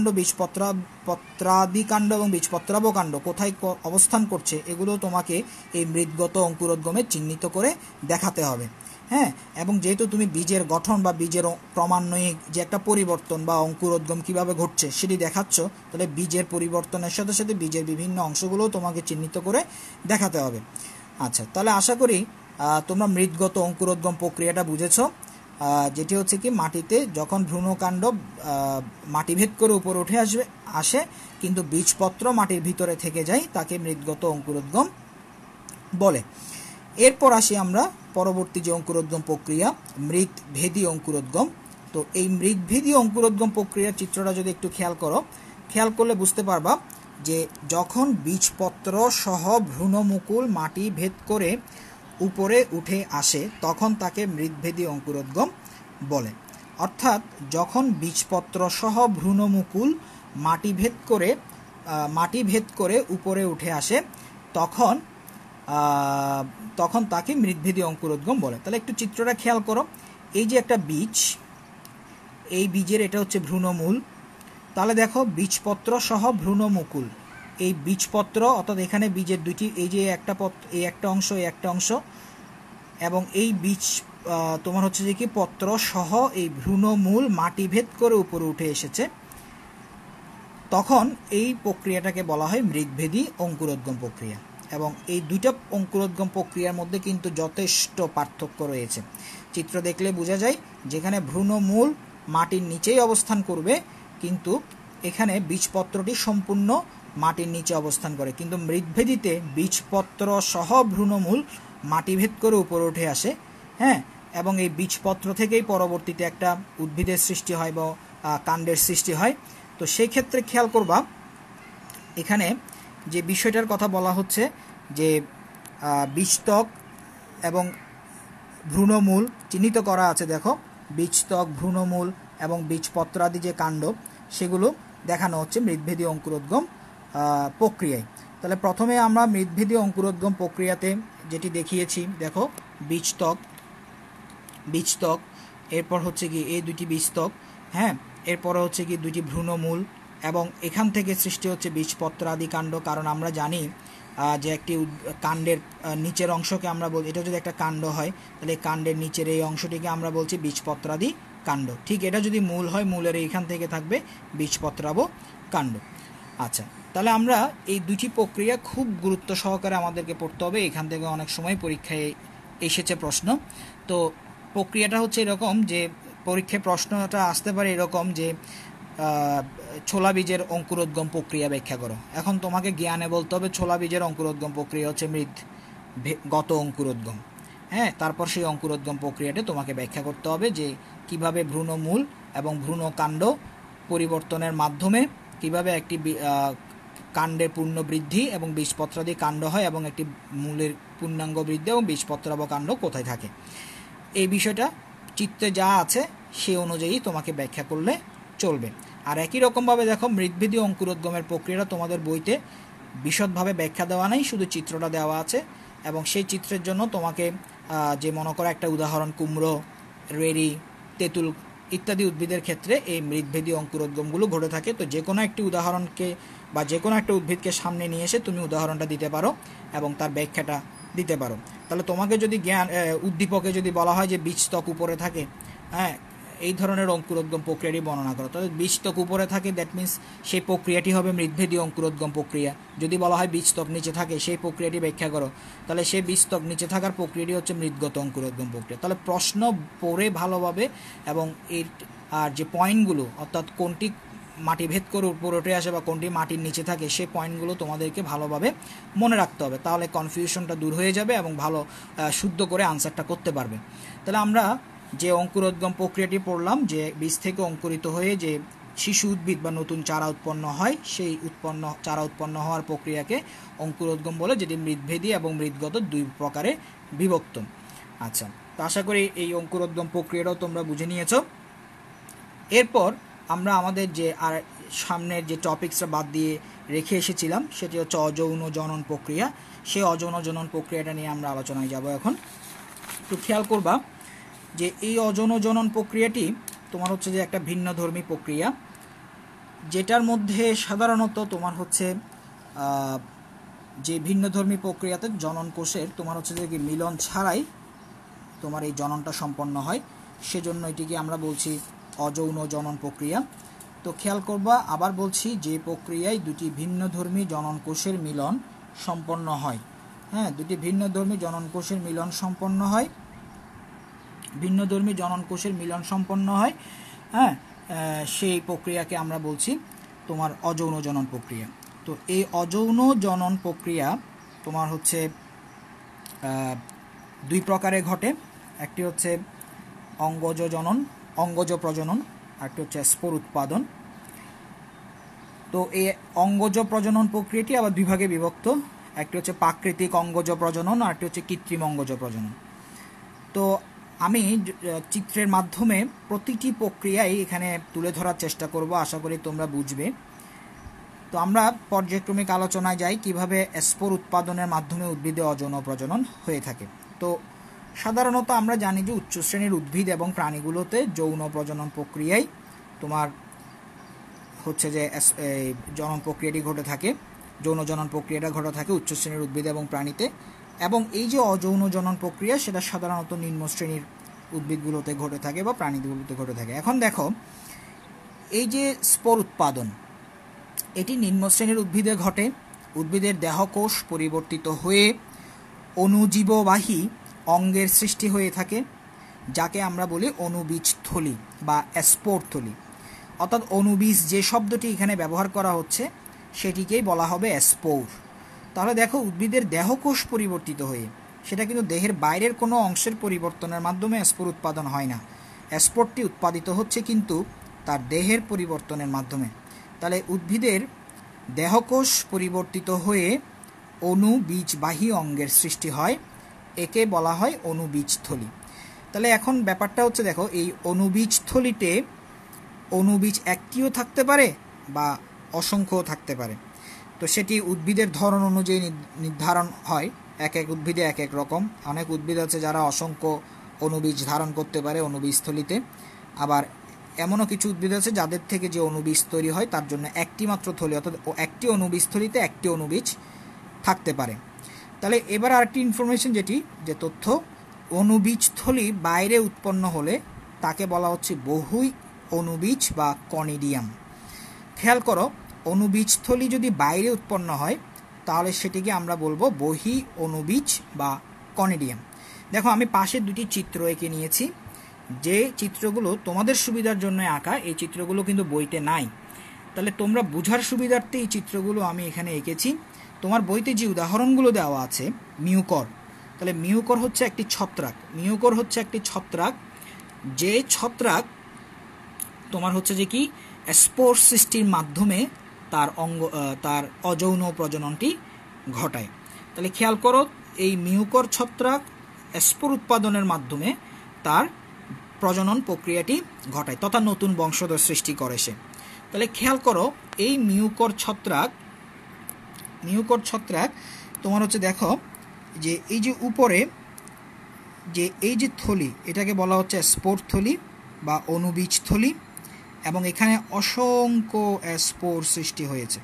বীজপত্রাদি কাণ্ড এবং বীজপত্রাব কাণ্ড কোথায় অবস্থান করছে, এগুলো তোমাকে এই মৃৎগত অঙ্কুরোদ্গমে চিহ্নিত করে দেখাতে হবে, হ্যাঁ। এবং যেহেতু তুমি বীজের গঠন বা বীজের ক্রমান্বয়িক যে একটা পরিবর্তন বা অঙ্কুরোদ্গম কিভাবে ঘটছে সেটি দেখাচ্ছ, তাহলে বীজের পরিবর্তনের সাথে সাথে বীজের বিভিন্ন অংশগুলোও তোমাকে চিহ্নিত করে দেখাতে হবে। আচ্ছা, তাহলে আশা করি তোমরা মৃৎগত অঙ্কুরোদ্গম প্রক্রিয়াটা বুঝেছ, যেটি হচ্ছে কি মাটিতে যখন ভ্রূণকাণ্ড মাটিভেদ করে উপরে উঠে আসে কিন্তু বীজপত্র মাটির ভিতরে থেকে যায়, তাকে মৃৎগত অঙ্কুরোদ্গম বলে। এরপর আসি আমরা পরবর্তী যে অঙ্কুরোদ্গম প্রক্রিয়া, মৃৎভেদী অঙ্কুরোদ্গম। তো এই মৃৎভেদী অঙ্কুরোদ্গম প্রক্রিয়ার চিত্রটা যদি একটু খেয়াল করলে বুঝতে পারবা যে যখন বীজপত্র সহ ভ্রূণমুকুল মাটি ভেদ করে উপরে উঠে আসে তখন তাকে মৃৎভেদী অঙ্কুরোদ্গম বলে। অর্থাৎ যখন বীজপত্র সহ ভ্রূণমুকুল মাটি ভেদ করে উপরে উঠে আসে তখন তাকে মৃৎভেদী অঙ্কুরোদ্গম বলে। তাহলে একটু চিত্রটা খেয়াল করো, এই যে একটা বীজ, এই বীজের এটা হচ্ছে ভ্রূণমূল। তাহলে দেখো বীজপত্র সহ ভ্রূণমুকুল, এই বীজপত্র অর্থাৎ এখানে বীজের দুইটি, এই যে এই একটা অংশ, এই একটা অংশ, এবং এই বীজ তোমার হচ্ছে যে কি পত্র সহ এই ভ্রূণমূল মাটি ভেদ করে উপরে উঠে এসেছে, তখন এই প্রক্রিয়াটাকে বলা হয় মৃৎভেদী অঙ্কুরোদ্গম প্রক্রিয়া। এবং এই দুইটা অঙ্কুরোদ্গম প্রক্রিয়ার মধ্যে কিন্তু যথেষ্ট পার্থক্য রয়েছে। চিত্র দেখলে বোঝা যায়, যেখানে ভ্রূণমূল মাটির নিচেই অবস্থান করবে কিন্তু এখানে বীজপত্রটি সম্পূর্ণ মাটির নিচে অবস্থান করে, কিন্তু মৃৎভেদীতে বীজপত্র সহ ভ্রূণমূল মাটিভেদ করে উপরে উঠে আসে, হ্যাঁ, এবং এই বীজপত্র থেকেই পরবর্তীতে একটা উদ্ভিদের সৃষ্টি হয় বা কাণ্ডের সৃষ্টি হয়। তো সেই ক্ষেত্রে খেয়াল করবা এখানে যে বিষয়টার কথা বলা হচ্ছে যে বীজত্বক এবং ভ্রূণমূল চিহ্নিত করা আছে। দেখো বীজত্বক, ভ্রূণমূল এবং বীজপত্রাদি যে কাণ্ড সেগুলো দেখানো হচ্ছে মৃৎভেদী অঙ্কুরোদ্গম প্রক্রিয়ায়। তাহলে প্রথমে আমরা মৃদভেদী অঙ্কুরোদ্গম প্রক্রিয়াতে যেটি দেখিয়েছি, দেখো বীজতক, এরপর হচ্ছে কি এই দুটি বীজতক, হ্যাঁ, এরপরে হচ্ছে কি দুটি ভ্রূণমূল, এবং এখান থেকে সৃষ্টি হচ্ছে বীজপত্র আদি কাণ্ড। কারণ আমরা জানি যে একটি কাণ্ডের নিচের অংশকে আমরা বলি, এটা যদি একটা কাণ্ড হয় তাহলে কাণ্ডের নিচের এই অংশটিকে আমরা বলছি বীজপত্রাদি কাণ্ড। ঠিক এটা যদি মূল হয়, মূলের এইখান থেকে থাকবে বীজপত্রাব কাণ্ড। আচ্ছা, তাহলে আমরা এই দুটি প্রক্রিয়া খুব গুরুত্ব সহকারে আমাদেরকে পড়তে হবে। এখান থেকে অনেক সময় পরীক্ষায় এসেছে প্রশ্ন। তো প্রক্রিয়াটা হচ্ছে এরকম যে পরীক্ষায় প্রশ্নটা আসতে পারে এরকম যে ছোলা বীজের অঙ্কুরোদ্গম প্রক্রিয়া ব্যাখ্যা করো। এখন তোমাকে জ্ঞানে বলতে হবে ছোলা বীজের অঙ্কুরোদ্গম প্রক্রিয়া হচ্ছে মৃদগত অঙ্কুরোদ্গম, হ্যাঁ। তারপর সেই অঙ্কুরোদ্গম প্রক্রিয়াটা তোমাকে ব্যাখ্যা করতে হবে যে কিভাবে ভ্রূণমূল এবং ভ্রূণকাণ্ড পরিবর্তনের মাধ্যমে কিভাবে একটি কাণ্ডের পূর্ণ বৃদ্ধি এবং বীজপত্রাদি কাণ্ড হয়, এবং একটি মূলের পূর্ণাঙ্গ বৃদ্ধি এবং বীজপত্রাব কাণ্ড কোথায় থাকে। এই বিষয়টা চিত্রে যা আছে সেই অনুযায়ী তোমাকে ব্যাখ্যা করলে চলবে। আর একই রকমভাবে দেখো মৃদভেদী অঙ্কুরোদ্গমের প্রক্রিয়াটা তোমাদের বইতে বিশদভাবে ব্যাখ্যা দেওয়া নেই, শুধু চিত্রটা দেওয়া আছে। এবং সেই চিত্রের জন্য তোমাকে যে মনে করো একটা উদাহরণ, কুমড়ো, রেড়ি, তেঁতুল ইত্যাদি উদ্ভিদের ক্ষেত্রে এই মৃদভেদী অঙ্কুরোদ্গমগুলো ঘটে থাকে। তো যে কোনো একটি উদাহরণকে বা যে কোনো একটা উদ্ভিদকে সামনে নিয়ে এসে তুমি উদাহরণটা দিতে পারো এবং তার ব্যাখ্যাটা দিতে পারো। তাহলে তোমাকে যদি উদ্দীপকে যদি বলা হয় যে বীজতক উপরে থাকে, হ্যাঁ, এই ধরনের অঙ্কুরোদ্গম প্রক্রিয়াটি বর্ণনা করো, তাহলে বীজতক উপরে থাকে, দ্যাট মিনস সেই প্রক্রিয়াটি হবে মৃদভেদী অঙ্কুরোদ্গম প্রক্রিয়া। যদি বলা হয় বীজতক নিচে থাকে, সেই প্রক্রিয়াটি ব্যাখ্যা করো, তাহলে সেই বীজতক নিচে থাকার প্রক্রিয়াটি হচ্ছে মৃদগত অঙ্কুরোদ্গম প্রক্রিয়া। তাহলে প্রশ্ন পড়ে ভালোভাবে এবং এর আর যে পয়েন্টগুলো, অর্থাৎ কোনটি মাটি ভেদ করে উপরে উঠে আসে বা কোনটি মাটির নিচে থাকে, সেই পয়েন্টগুলো তোমাদেরকে ভালোভাবে মনে রাখতে হবে। তাহলে কনফিউশনটা দূর হয়ে যাবে এবং ভালো শুদ্ধ করে আনসারটা করতে পারবে। তাহলে আমরা যে অঙ্কুরোদ্গম প্রক্রিয়াটি পড়লাম, যে বীজ থেকে অঙ্কুরিত হয়ে যে শিশু উদ্ভিদ বা নতুন চারা উৎপন্ন হয়, সেই চারা উৎপন্ন হওয়ার প্রক্রিয়াকে অঙ্কুরোদ্গম বলে, যেটি মৃদভেদী এবং মৃদগত দুই প্রকারে বিভক্ত। আচ্ছা, তো আশা করি এই অঙ্কুরোদ্গম প্রক্রিয়াটাও তোমরা বুঝে নিয়েছো। এরপর আমরা আমাদের যে আর সামনের যে টপিকসটা বাদ দিয়ে রেখে এসেছিলাম, সেটি হচ্ছে অযৌন জনন প্রক্রিয়া। সেই অযৌন জনন প্রক্রিয়াটা নিয়ে আমরা আলোচনায় যাব এখন। তো খেয়াল করবা যে এই অযৌন জনন প্রক্রিয়াটি তোমার হচ্ছে যে একটা ভিন্নধর্মী প্রক্রিয়া, যেটার মধ্যে সাধারণত তোমার হচ্ছে যে ভিন্নধর্মী প্রক্রিয়াতে জনন কোষের তোমার হচ্ছে যে মিলন ছাড়াই তোমার এই জননটা সম্পন্ন হয়, সেজন্য এটিকে আমরা বলছি অযৌন জনন প্রক্রিয়া। তো খেয়াল করবা, আবার বলছি, যে প্রক্রিয়ায় দুটি ভিন্নধর্মী জনন কোষের মিলন সম্পন্ন হয়, হ্যাঁ, দুটি ভিন্নধর্মী জনন কোষের মিলন সম্পন্ন হয়, ভিন্নধর্মী জনন কোষের মিলন সম্পন্ন হয়, হ্যাঁ, সেই প্রক্রিয়াকে আমরা বলছি তোমার অযৌন জনন প্রক্রিয়া। তো এই অযৌন জনন প্রক্রিয়া তোমার হচ্ছে দুই প্রকারে ঘটে। একটি হচ্ছে অঙ্গজ প্রজনন, আরেকটি হচ্ছে স্পোর উৎপাদন। তো এই অঙ্গজ প্রজনন প্রক্রিয়াটি আবার দুই ভাগে বিভক্ত, একটি হচ্ছে প্রাকৃতিক অঙ্গজ প্রজনন, আরেকটি হচ্ছে কৃত্রিম অঙ্গজ প্রজনন। তো আমি চিত্রের মাধ্যমে প্রতিটি প্রক্রিয়াই এখানে তুলে ধরার চেষ্টা করব, আশা করি তোমরা বুঝবে। তো আমরা পর্যায়ক্রমিক আলোচনায় যাই কিভাবে স্পোর উৎপাদনের মাধ্যমে উদ্ভিদে অযৌন প্রজনন হয়ে থাকে। তো সাধারণত আমরা জানি যে উচ্চ শ্রেণীর উদ্ভিদ এবং প্রাণীগুলোতে যৌন প্রজনন প্রক্রিয়ায় তোমার হচ্ছে যে জনন প্রক্রিয়াটি ঘটে থাকে, যৌন জনন প্রক্রিয়াটা ঘটে থাকে উচ্চ শ্রেণীর উদ্ভিদ এবং প্রাণীতে। এবং এই যে অযৌন জনন প্রক্রিয়া, সেটা সাধারণত নিম্ন শ্রেণীর উদ্ভিদগুলোতে ঘটে থাকে বা প্রাণীগুলোতে ঘটে থাকে। এখন দেখো, এই যে স্পোর উৎপাদন, এটি নিম্ন শ্রেণীর উদ্ভিদে ঘটে। উদ্ভিদের দেহকোষ পরিবর্তিত হয়ে অণুজীববাহী অঙ্গের সৃষ্টি হয়ে থাকে, যাকে আমরা বলি অণুবীজ থলি বা স্পোর থলি। অর্থাৎ অণুবীজ যে শব্দটি এখানে ব্যবহার করা হচ্ছে, সেটিকেই বলা হবে স্পোর। তাহলে দেখো, উদ্ভিদের দেহকোষ পরিবর্তিত হয়ে, সেটা কিন্তু দেহের বাইরের কোনো অংশের পরিবর্তনের মাধ্যমে স্পোর উৎপাদন হয় না, স্পোরটি উৎপাদিত হচ্ছে কিন্তু তার দেহের পরিবর্তনের মাধ্যমে। তাহলে উদ্ভিদের দেহকোষ পরিবর্তিত হয়ে অণুবীজবাহী অঙ্গের সৃষ্টি হয়, একে বলা হয় অণুবীজথলি। তাহলে এখন ব্যাপারটা হচ্ছে, দেখো, এই অণুবীজথলিতে অণুবীজ একটিও থাকতে পারে বা অসংখ্যও থাকতে পারে। তো সেটি উদ্ভিদের ধরন অনুযায়ী নির্ধারণ হয়। এক এক উদ্ভিদে এক এক রকম। অনেক উদ্ভিদ আছে যারা অসংখ্য অণুবীজ ধারণ করতে পারে অণুবীজস্থলিতে, আবার এমনও কিছু উদ্ভিদ আছে যাদের থেকে যে অণুবীজ তৈরি হয় তার জন্য একটি মাত্র থলি, অর্থাৎ একটি অণুবীজস্থলিতে একটি অণুবীজ থাকতে পারে। তাহলে এবার আরেকটি ইনফরমেশন যে তথ্য, অণুবীজস্থলি বাইরে উৎপন্ন হলে তাকে বলা হচ্ছে বহু অণুবীজ বা কনিডিয়াম। খেয়াল করো, অণুবীজস্থলি যদি বাইরে উৎপন্ন হয় তাহলে সেটিকে আমরা বলবো বহি অণুবীজ বা কনিডিয়াম। দেখো আমি পাশে দুটি চিত্র এঁকে নিয়েছি, যে চিত্রগুলো তোমাদের সুবিধার জন্য আঁকা, এই চিত্রগুলো কিন্তু বইতে নাই। তাহলে তোমরা বোঝার সুবিধার্থে এই চিত্রগুলো আমি এখানে এঁকেছি। তোমার বইতে যে উদাহরণগুলো দেওয়া আছে, মিউকর, তাহলে মিউকর হচ্ছে একটি ছত্রাক। মিউকর হচ্ছে একটি ছত্রাক, যে ছত্রাক তোমার হচ্ছে যে কি স্পোর সৃষ্টির মাধ্যমে তার অযৌন প্রজননটি ঘটায়। তাহলে খেয়াল করো, এই মিউকর ছত্রাক স্পোর উৎপাদনের মাধ্যমে তার প্রজনন প্রক্রিয়াটি ঘটায় তথা নতুন বংশধর সৃষ্টি করে সে। তাহলে খেয়াল করো, এই মিউকর ছত্রাক তোমার হচ্ছে দেখো যে এই যে উপরে যে এই যে থলি, এটাকে বলা হচ্ছে স্পোর থলি বা অণুবীজ থলি, এবং এখানে অসংখ্য স্পোর সৃষ্টি হয়েছে।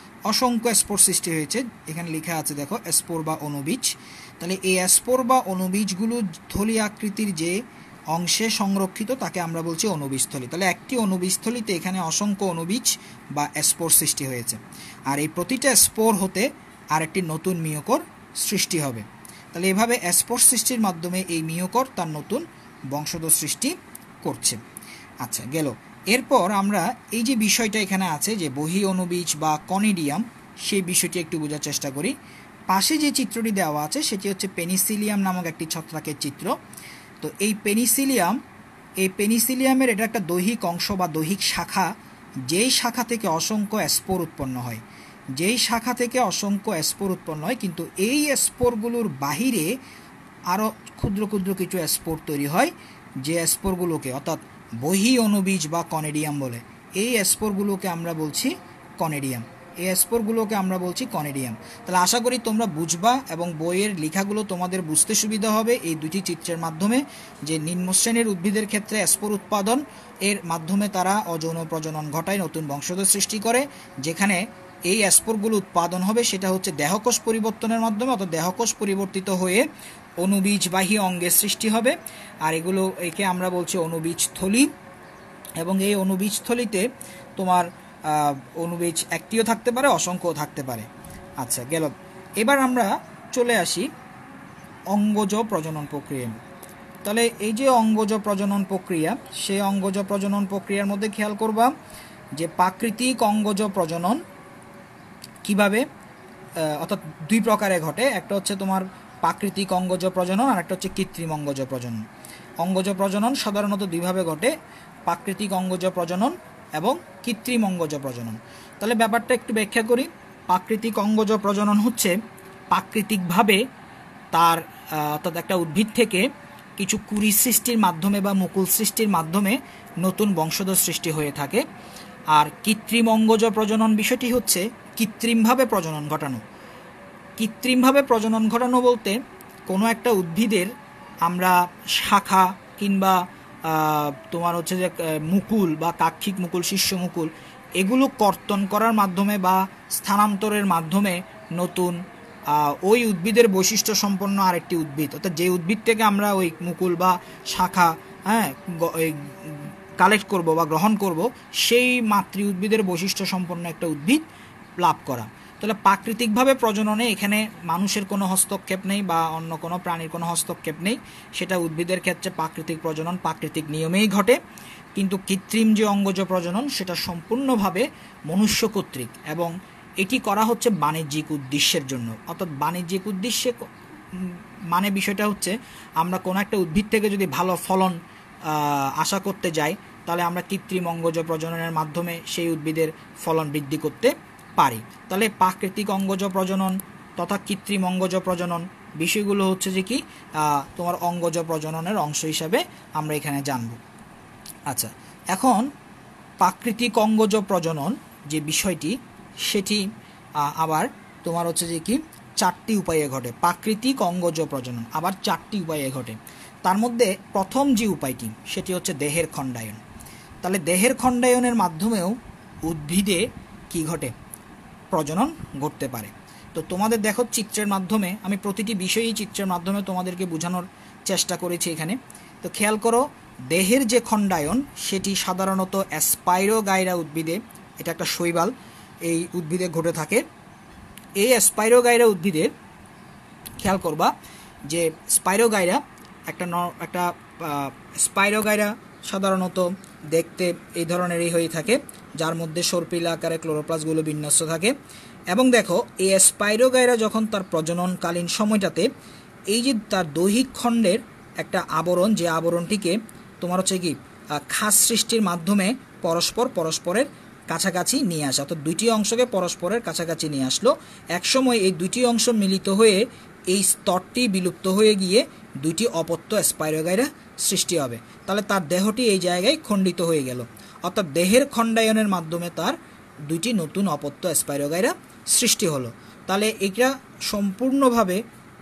এখানে লেখা আছে দেখো স্পোর বা অণুবীজ। তাহলে এই স্পোর বা অণুবীজগুলো থলি আকৃতির যে অংশে সংরক্ষিত তাকে আমরা বলছি অণুবীজস্থলি। তাহলে একটি অণুবীজস্থলিতে এখানে অসংখ্য অণুবীজ বা স্পোর সৃষ্টি হয়েছে, আর এই প্রতিটা স্পোর হতে আরেকটি নতুন মিউকর সৃষ্টি হবে। তাহলে এভাবে স্পোর সৃষ্টির মাধ্যমে এই মিউকর তার নতুন বংশধর সৃষ্টি করছে। আচ্ছা গেল। এরপর আমরা এই যে বিষয়টা এখানে আছে যে বহি অণুবীজ বা কনিডিয়াম, সেই বিষয়টি একটু বোঝার চেষ্টা করি। পাশে যে চিত্রটি দেওয়া আছে সেটি হচ্ছে পেনিসিলিয়াম নামক একটি ছত্রাকের চিত্র। তো এই পেনিসিলিয়ামের এটা একটা দৈহিক অংশ বা দৈহিক শাখা, যেই শাখা থেকে অসংখ্য স্পোর উৎপন্ন হয়। কিন্তু এই স্পোরগুলোর বাহিরে আরও ক্ষুদ্র ক্ষুদ্র কিছু স্পোর তৈরি হয়, যে স্পোরগুলোকে অর্থাৎ বহি অণুবীজ বা কনিডিয়াম বলে। এই স্পোরগুলোকে আমরা বলছি কনিডিয়াম। তাহলে আশা করি তোমরা বুঝবা এবং বইয়ের লেখাগুলো তোমাদের বুঝতে সুবিধা হবে এই দুটি চিত্রের মাধ্যমে, যে নিম্ন শ্রেণীর উদ্ভিদের ক্ষেত্রে স্পোর উৎপাদন এর মাধ্যমে তারা অযৌন প্রজনন ঘটায়, নতুন বংশধর সৃষ্টি করে। যেখানে এই স্পোরগুলো উৎপাদন হবে সেটা হচ্ছে দেহকোষ পরিবর্তনের মাধ্যমে, অর্থাৎ দেহকোষ পরিবর্তিত হয়ে অণুবীজবাহী অঙ্গের সৃষ্টি হবে, আর একে আমরা বলছি অণুবীজস্থলি। এবং এই অণুবীজস্থলিতে তোমার অণুবীজ একটিও থাকতে পারে, অসংখ্যও থাকতে পারে। আচ্ছা গেল। এবার আমরা চলে আসি অঙ্গজ প্রজনন প্রক্রিয়া। তাহলে এই যে অঙ্গজ প্রজনন প্রক্রিয়া, সেই অঙ্গজ প্রজনন প্রক্রিয়ার মধ্যে খেয়াল করবা যে প্রাকৃতিক অঙ্গজ প্রজনন কিভাবে, অর্থাৎ দুই প্রকারে ঘটে। একটা হচ্ছে তোমার প্রাকৃতিক অঙ্গজ প্রজনন, আর একটা হচ্ছে কৃত্রিম অঙ্গজ প্রজনন। অঙ্গজ প্রজনন সাধারণত দুইভাবে ঘটে, প্রাকৃতিক অঙ্গজ প্রজনন এবং কৃত্রিম অঙ্গজ প্রজনন। তাহলে ব্যাপারটা একটু ব্যাখ্যা করি। প্রাকৃতিক অঙ্গজ প্রজনন হচ্ছে প্রাকৃতিকভাবে তার অর্থাৎ একটা উদ্ভিদ থেকে কিছু কুড়ি সৃষ্টির মাধ্যমে বা মুকুল সৃষ্টির মাধ্যমে নতুন বংশধর সৃষ্টি হয়ে থাকে। আর কৃত্রিম অঙ্গজ প্রজনন বিষয়টি হচ্ছে কৃত্রিমভাবে প্রজনন ঘটানো বলতে কোনো একটা উদ্ভিদের আমরা শাখা কিংবা তোমার হচ্ছে যে মুকুল বা কাক্ষিক মুকুল, শীর্ষ মুকুল, এগুলো কর্তন করার মাধ্যমে বা স্থানান্তরের মাধ্যমে নতুন ওই উদ্ভিদের বৈশিষ্ট্য সম্পন্ন আরেকটি উদ্ভিদ, অর্থাৎ যে উদ্ভিদ থেকে আমরা ওই মুকুল বা শাখা কালেক্ট করব বা গ্রহণ করব, সেই মাতৃ উদ্ভিদের বৈশিষ্ট্য সম্পন্ন একটা উদ্ভিদ লাভ করা। তাহলে প্রাকৃতিকভাবে প্রজননে এখানে মানুষের কোনো হস্তক্ষেপ নেই বা অন্য কোনো প্রাণীর কোনো হস্তক্ষেপ নেই, সেটা উদ্ভিদের ক্ষেত্রে প্রাকৃতিক প্রজনন প্রাকৃতিক নিয়মেই ঘটে। কিন্তু কৃত্রিম যে অঙ্গজ প্রজনন সেটা সম্পূর্ণভাবে মনুষ্য কর্তৃক, এবং এটি করা হচ্ছে বাণিজ্যিক উদ্দেশ্যের জন্য। অর্থাৎ বাণিজ্যিক উদ্দেশ্যে মানে বিষয়টা হচ্ছে আমরা কোনো একটা উদ্ভিদ থেকে যদি ভালো ফলন আশা করতে যাই, তাহলে আমরা কৃত্রিম অঙ্গজ প্রজননের মাধ্যমে সেই উদ্ভিদের ফলন বৃদ্ধি করতে পারি। তাহলে প্রাকৃতিক অঙ্গজ প্রজনন তথা কৃত্রিম অঙ্গজ প্রজনন বিষয়গুলো হচ্ছে যে কি তোমার অঙ্গজ প্রজননের অংশ হিসাবে আমরা এখানে জানব। আচ্ছা, এখন প্রাকৃতিক অঙ্গজ প্রজনন যে বিষয়টি, সেটি আবার তোমার হচ্ছে যে কি 4টি উপায়ে ঘটে। প্রাকৃতিক অঙ্গজ প্রজনন আবার 4টি উপায়ে ঘটে। তার মধ্যে প্রথম যে উপায়টি সেটি হচ্ছে দেহের খণ্ডায়ন। তাহলে দেহের খণ্ডায়নের মাধ্যমেও উদ্ভিদে কি ঘটে, প্রজনন ঘটতে পারে। তো তোমাদের দেখো চিত্রের মাধ্যমে আমি প্রতিটি বিষয়ই চিত্রের মাধ্যমে তোমাদেরকে বোঝানোর চেষ্টা করেছি এখানে। তো খেয়াল করো, দেহের যে খণ্ডায়ন সেটি সাধারণত স্পাইরোগাইরা উদ্ভিদে, এটা একটা শৈবাল, এই উদ্ভিদে ঘটে থাকে। এই স্পাইরোগাইরা উদ্ভিদের খেয়াল করবা যে স্পাইরোগাইরা একটা স্পাইরোগাইরা সাধারণত দেখতে এই ধরনেরই হয়ে থাকে, যার মধ্যে সর্পিলা আকারে ক্লোরোপ্লাস্টগুলো বিন্যস্ত থাকে। এবং দেখো এই স্পাইরোগাইরা যখন তার প্রজননকালীন সময়টাতে এই যে তার দৈহিক খণ্ডের একটা আবরণ, যে আবরণটিকে তোমার হচ্ছে কি খাস সৃষ্টির মাধ্যমে পরস্পরের কাছাকাছি নিয়ে আসে, অর্থাৎ দুইটি অংশকে পরস্পরের কাছাকাছি নিয়ে আসলো। একসময় এই দুইটি অংশ মিলিত হয়ে এই স্তরটি বিলুপ্ত হয়ে গিয়ে দুইটি অপত্য স্পাইরোগাইরা সৃষ্টি হবে। তাহলে তার দেহটি এই জায়গায় খণ্ডিত হয়ে গেল, অর্থাৎ দেহের খণ্ডায়নের মাধ্যমে তার দুইটি নতুন অপত্য স্পাইরোগাইরা সৃষ্টি হলো। তাহলে এটা সম্পূর্ণভাবে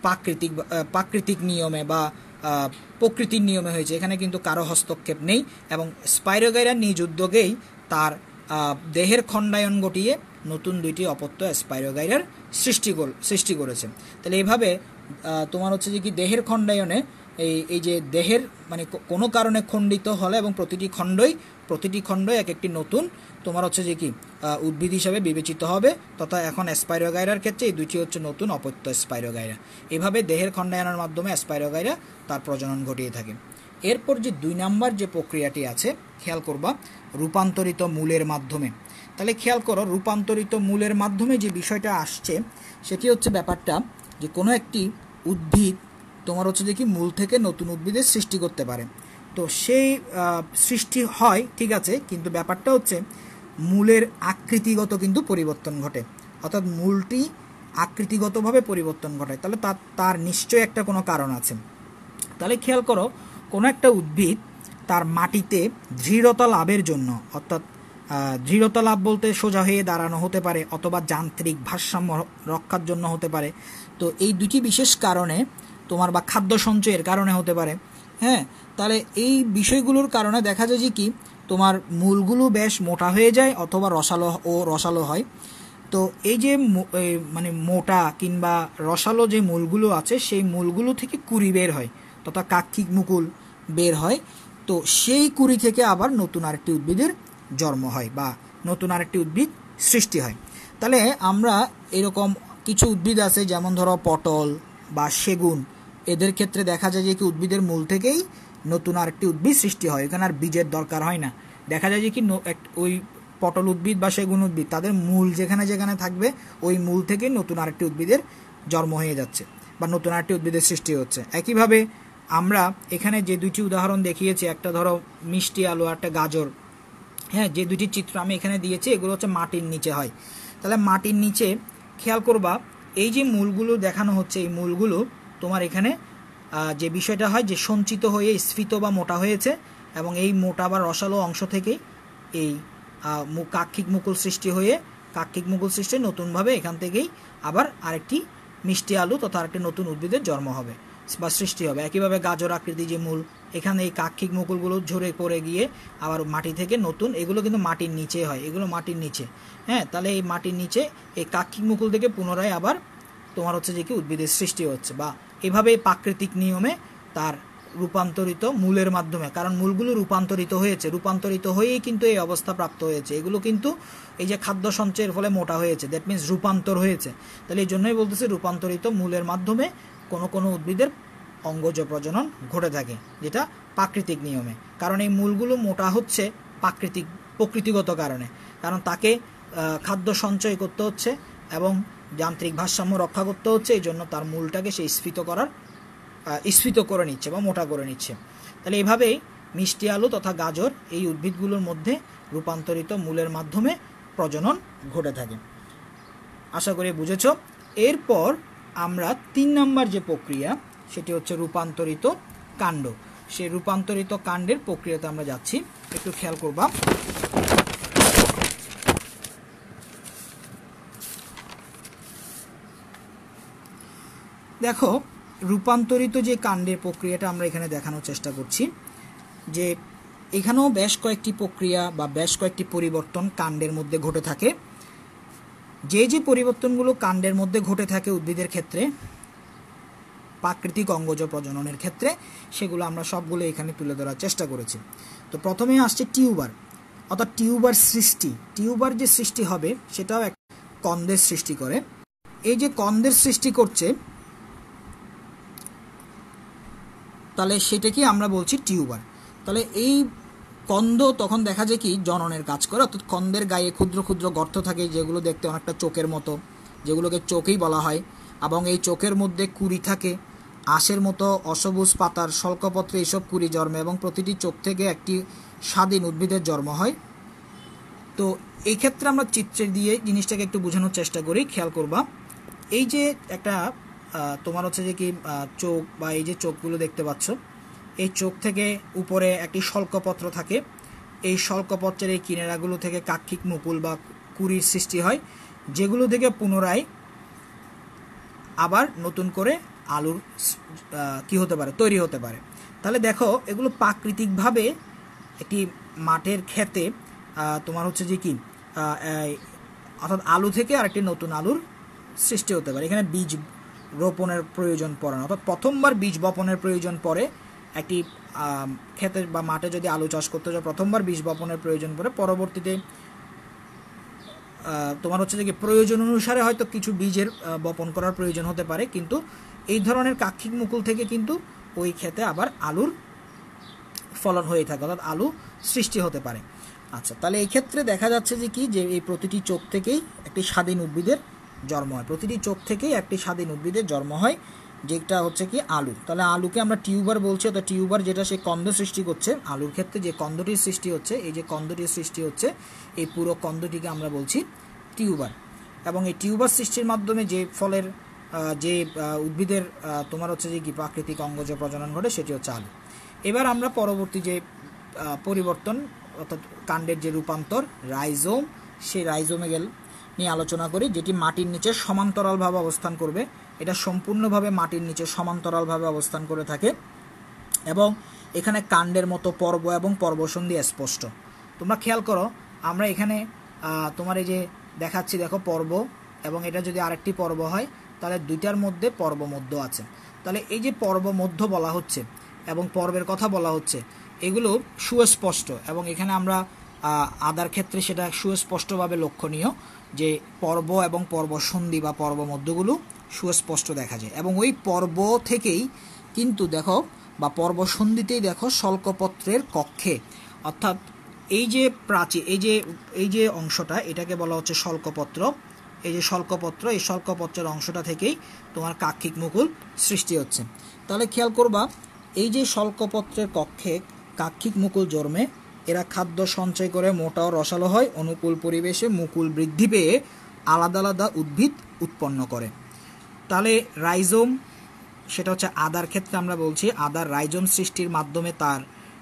প্রাকৃতিক নিয়মে বা প্রকৃতির নিয়মে হয়েছে, এখানে কিন্তু কারো হস্তক্ষেপ নেই। এবং স্পাইরোগাইরা নিজ উদ্যোগেই তার দেহের খণ্ডায়ন ঘটিয়ে নতুন দুইটি অপত্য স্পাইরোগাইরার সৃষ্টি করেছে। তাহলে এইভাবে তোমার হচ্ছে যে কি দেহের খণ্ডায়নে এই যে দেহের মানে কোনো কারণে খণ্ডিত হলে এবং প্রতিটি খণ্ডই এক একটি নতুন তোমার হচ্ছে যে কি উদ্ভিদ হিসাবে বিবেচিত হবে, তথা এখন স্পাইরোগাইরার ক্ষেত্রে এই দুইটি হচ্ছে নতুন অপত্য স্পাইরোগাইরা। এভাবে দেহের খণ্ডায়নের মাধ্যমে স্পাইরোগাইরা তার প্রজনন ঘটিয়ে থাকে। এরপর যে 2 নম্বর যে প্রক্রিয়াটি আছে খেয়াল করবা, রূপান্তরিত মূলের মাধ্যমে। তাহলে খেয়াল করো, রূপান্তরিত মূলের মাধ্যমে যে বিষয়টা আসছে সেটি হচ্ছে ব্যাপারটা যে কোনো একটি উদ্ভিদ তোমার হচ্ছে যে কি মূল থেকে নতুন উদ্ভিদের সৃষ্টি করতে পারে। তো সেই সৃষ্টি হয় ঠিক আছে, কিন্তু ব্যাপারটা হচ্ছে মূলের আকৃতিগত কিন্তু পরিবর্তন ঘটে, অর্থাৎ মূলটি আকৃতিগতভাবে পরিবর্তন ঘটায়। তাহলে তার নিশ্চয়ই একটা কোনো কারণ আছে। তাহলে খেয়াল করো, কোনো একটা উদ্ভিদ তার মাটিতে দৃঢ়তা লাভের জন্য, অর্থাৎ দৃঢ়তা লাভ বলতে সোজা হয়ে দাঁড়ানো হতে পারে, অথবা যান্ত্রিক ভারসাম্য রক্ষার জন্য হতে পারে। তো এই দুটি বিশেষ কারণে তোমার বা খাদ্য সঞ্চয়ের কারণে হতে পারে। হ্যাঁ, তাহলে এই বিষয়গুলোর কারণে দেখা যায় যে কি তোমার মূলগুলো বেশ মোটা হয়ে যায় অথবা রসালো হয়। তো এই যে মানে মোটা কিংবা রসালো যে মূলগুলো আছে সেই মূলগুলো থেকে কুড়ি বের হয়, তথা কাক্ষিক মুকুল বের হয়। তো সেই কুড়ি থেকে আবার নতুন আরেকটি উদ্ভিদের জন্ম হয় বা নতুন আরেকটি উদ্ভিদ সৃষ্টি হয়। তাহলে আমরা এরকম কিছু উদ্ভিদ আছে, যেমন ধরো পটল বা সেগুন, এদের ক্ষেত্রে দেখা যায় যে কি উদ্ভিদের মূল থেকেই নতুন আরেকটি উদ্ভিদ সৃষ্টি হয়, এখানে আর বীজের দরকার হয় না। দেখা যায় যে কি ওই পটল উদ্ভিদ বা সেগুন উদ্ভিদ তাদের মূল যেখানে যেখানে থাকবে ওই মূল থেকে নতুন আরেকটি উদ্ভিদের জন্ম হয়ে যাচ্ছে বা নতুন আরেকটি উদ্ভিদের সৃষ্টি হচ্ছে। একইভাবে আমরা এখানে যে দুইটি উদাহরণ দেখিয়েছি, একটা ধরো মিষ্টি আলু, একটা গাজর, হ্যাঁ, যে দুইটি চিত্র আমি এখানে দিয়েছি এগুলো হচ্ছে মাটির নিচে হয়। তাহলে মাটির নিচে খেয়াল করবা, এই যে মূলগুলো দেখানো হচ্ছে এই মূলগুলো তোমার এখানে যে বিষয়টা হয় যে সঞ্চিত হয়ে স্ফীত বা মোটা হয়েছে, এবং এই মোটা বা রসালো অংশ থেকেই এই কাক্ষিক মুকুল সৃষ্টি হয়ে নতুনভাবে এখান থেকেই আবার আরেকটি মিষ্টি আলু তথা আরেকটি নতুন উদ্ভিদের জন্ম হবে বা সৃষ্টি হবে। একইভাবে গাজর আকৃতি যে মূল, এখানে এই কাক্ষিক মুকুলগুলো ঝরে পড়ে গিয়ে আবার মাটি থেকে নতুন, এগুলো কিন্তু মাটির নিচে হয়, এগুলো মাটির নিচে। হ্যাঁ, তাহলে এই মাটির নিচে এই কাক্ষিক মুকুল থেকে পুনরায় আবার তোমার হচ্ছে যে কি উদ্ভিদের সৃষ্টি হচ্ছে, বা এভাবে প্রাকৃতিক নিয়মে তার রূপান্তরিত মূলের মাধ্যমে, কারণ মূলগুলো রূপান্তরিত হয়েই কিন্তু এই অবস্থা প্রাপ্ত হয়েছে। এগুলো কিন্তু এই যে খাদ্য সঞ্চয়ের ফলে মোটা হয়েছে, দ্যাট মিনস রূপান্তর হয়েছে। তাহলে এই জন্যই বলতেছে রূপান্তরিত মূলের মাধ্যমে কোনো উদ্ভিদের অঙ্গজ প্রজনন ঘটে থাকে, যেটা প্রাকৃতিক নিয়মে। কারণ এই মূলগুলো মোটা হচ্ছে প্রকৃতিগত কারণে, কারণ তাকে খাদ্য সঞ্চয় করতে হচ্ছে এবং যান্ত্রিক ভারসাম্য রক্ষা করতে হচ্ছে, এই জন্য তার মূলটাকে সে স্ফীত করে নিচ্ছে বা মোটা করে নিচ্ছে। তাহলে এভাবেই মিষ্টি আলু তথা গাজর এই উদ্ভিদগুলোর মধ্যে রূপান্তরিত মূলের মাধ্যমে প্রজনন ঘটে থাকে। আশা করি বুঝেছ। এরপর আমরা 3 নম্বর যে প্রক্রিয়া সেটি হচ্ছে রূপান্তরিত কাণ্ড। সেই রূপান্তরিত কাণ্ডের প্রক্রিয়াতে আমরা যাচ্ছি, একটু খেয়াল করবা। দেখো রূপান্তরিত যে কাণ্ডের প্রক্রিয়াটা আমরা এখানে দেখানোর চেষ্টা করছি, যে এখানেও বেশ কয়েকটি প্রক্রিয়া বা বেশ কয়েকটি পরিবর্তন কাণ্ডের মধ্যে ঘটে থাকে। যে পরিবর্তনগুলো কাণ্ডের মধ্যে ঘটে থাকে উদ্ভিদের ক্ষেত্রে, প্রাকৃতিক অঙ্গজ প্রজননের ক্ষেত্রে, সেগুলো আমরা সবগুলো এখানে তুলে ধরার চেষ্টা করেছি। তো প্রথমে আসছে টিউবার, অর্থাৎ টিউবার সৃষ্টি। টিউবার যে সৃষ্টি হবে সেটাও এক কন্দের সৃষ্টি করে। এই যে কন্দের সৃষ্টি করছে, তাহলে সেটাকে আমরা বলছি টিউবার। তাহলে এই কন্দ তখন দেখা যায় কি জননের কাজ করে, অর্থাৎ কন্দের গায়ে ক্ষুদ্র ক্ষুদ্র গর্ত থাকে, যেগুলো দেখতে অনেকটা চোখের মতো, যেগুলোকে চোখেই বলা হয়, এবং এই চোখের মধ্যে কুড়ি থাকে, আঁশের মতো অসবুজ পাতার স্বল্পপত্রে এইসব কুড়ি জন্মে, এবং প্রতিটি চোখ থেকে একটি স্বাধীন উদ্ভিদের জন্ম হয়। তো এই ক্ষেত্রে আমরা চিত্রে দিয়ে জিনিসটাকে একটু বোঝানোর চেষ্টা করি। খেয়াল করবা, এই যে একটা তোমার হচ্ছে যে কি চোখ, বা এই যে চোখগুলো দেখতে পাচ্ছ, এই চোখ থেকে উপরে একটি শল্কপত্র থাকে। এই শল্কপত্রের এই কিনারাগুলো থেকে কাক্ষিক মুকুল বা কুড়ির সৃষ্টি হয়, যেগুলো থেকে পুনরায় আবার নতুন করে আলুর কি হতে পারে, তৈরি হতে পারে। তাহলে দেখো এগুলো প্রাকৃতিকভাবে একটি মাঠের ক্ষেতে তোমার হচ্ছে যে কি অর্থাৎ আলু থেকে আরেকটি নতুন আলুর সৃষ্টি হতে পারে। এখানে বীজ রোপণের প্রয়োজন পড়ে না, অর্থাৎ প্রথমবার বীজ বপনের প্রয়োজন পড়ে। একটি ক্ষেতে বা মাঠে যদি আলু চাষ করতে যায়, প্রথমবার বীজ বপনের প্রয়োজন পড়ে। পরবর্তীতে তোমার হচ্ছে যে কি প্রয়োজন অনুসারে হয়তো কিছু বীজের বপন করার প্রয়োজন হতে পারে, কিন্তু এই ধরনের কাক্ষিক মুকুল থেকে কিন্তু ওই ক্ষেতে আবার আলুর ফলন হয়ে থাকে, অর্থাৎ আলু সৃষ্টি হতে পারে। আচ্ছা, তাহলে এই ক্ষেত্রে দেখা যাচ্ছে যে কি, যে এই প্রতিটি চোখ থেকেই একটি স্বাধীন উদ্ভিদের জন্ম হয়, প্রতিটি চোখ থেকেই একটি স্বাধীন উদ্ভিদের জন্ম হয়, যেটা হচ্ছে কি আলু। তাহলে আলুকে আমরা টিউবার বলছি, অর্থাৎ টিউবার যেটা সে কন্দ সৃষ্টি করছে। আলুর ক্ষেত্রে যে কন্দটির সৃষ্টি হচ্ছে, এই যে কন্দটির সৃষ্টি হচ্ছে, এই পুরো কন্দটিকে আমরা বলছি টিউবার। এবং এই টিউবার সৃষ্টির মাধ্যমে যে ফলের যে উদ্ভিদের তোমার হচ্ছে যে কি প্রাকৃতিক অঙ্গজ প্রজনন ঘটে, সেটি হচ্ছে আলু। এবার আমরা পরবর্তী যে পরিবর্তন, অর্থাৎ কাণ্ডের যে রূপান্তর, রাইজোম, সেই রাইজোমেগেল নিয়ে আলোচনা করি, যেটি মাটির নিচে সমান্তরালভাবে অবস্থান করবে। এটা সম্পূর্ণভাবে মাটির নিচে সমান্তরালভাবে অবস্থান করে থাকে, এবং এখানে কাণ্ডের মতো পর্ব এবং পর্বসন্ধি স্পষ্ট। তোমরা খেয়াল করো, আমরা এখানে তোমার এই যে দেখাচ্ছি, দেখো পর্ব, এবং এটা যদি আরেকটি পর্ব হয়, তাহলে দুইটার মধ্যে পর্ব মধ্য আছে। তাহলে এই যে পর্ব মধ্য বলা হচ্ছে এবং পর্বের কথা বলা হচ্ছে, এগুলো সুস্পষ্ট, এবং এখানে আমরা আদার ক্ষেত্রে সেটা সুস্পষ্টভাবে লক্ষণীয় যে পর্ব এবং পর্বসন্ধি বা পর্ব মধ্যগুলো সুস্পষ্ট দেখা যায়। এবং ওই পর্ব থেকেই কিন্তু দেখো, বা পর্বসন্ধিতেই দেখো শল্কপত্রের কক্ষে, অর্থাৎ এই যে প্রাচীর, এই যে অংশটা, এটাকে বলা হচ্ছে শল্কপত্র। এই যে শল্কপত্র, এই শল্কপত্রের অংশটা থেকেই তোমার কাক্ষিক মুকুল সৃষ্টি হচ্ছে। তাহলে খেয়াল করবা, এই যে শল্কপত্রের কক্ষে কাক্ষিক মুকুল জন্মে, এরা খাদ্য সঞ্চয় করে মোটা ও রসালো হয়, অনুকূল পরিবেশে মুকুল বৃদ্ধি পেয়ে আলাদা আলাদা উদ্ভিদ উৎপন্ন করে। তাহলে রাইজোম, সেটা হচ্ছে আদার ক্ষেত্রে আমরা বলছি, আদার রাইজোম সৃষ্টির মাধ্যমে তার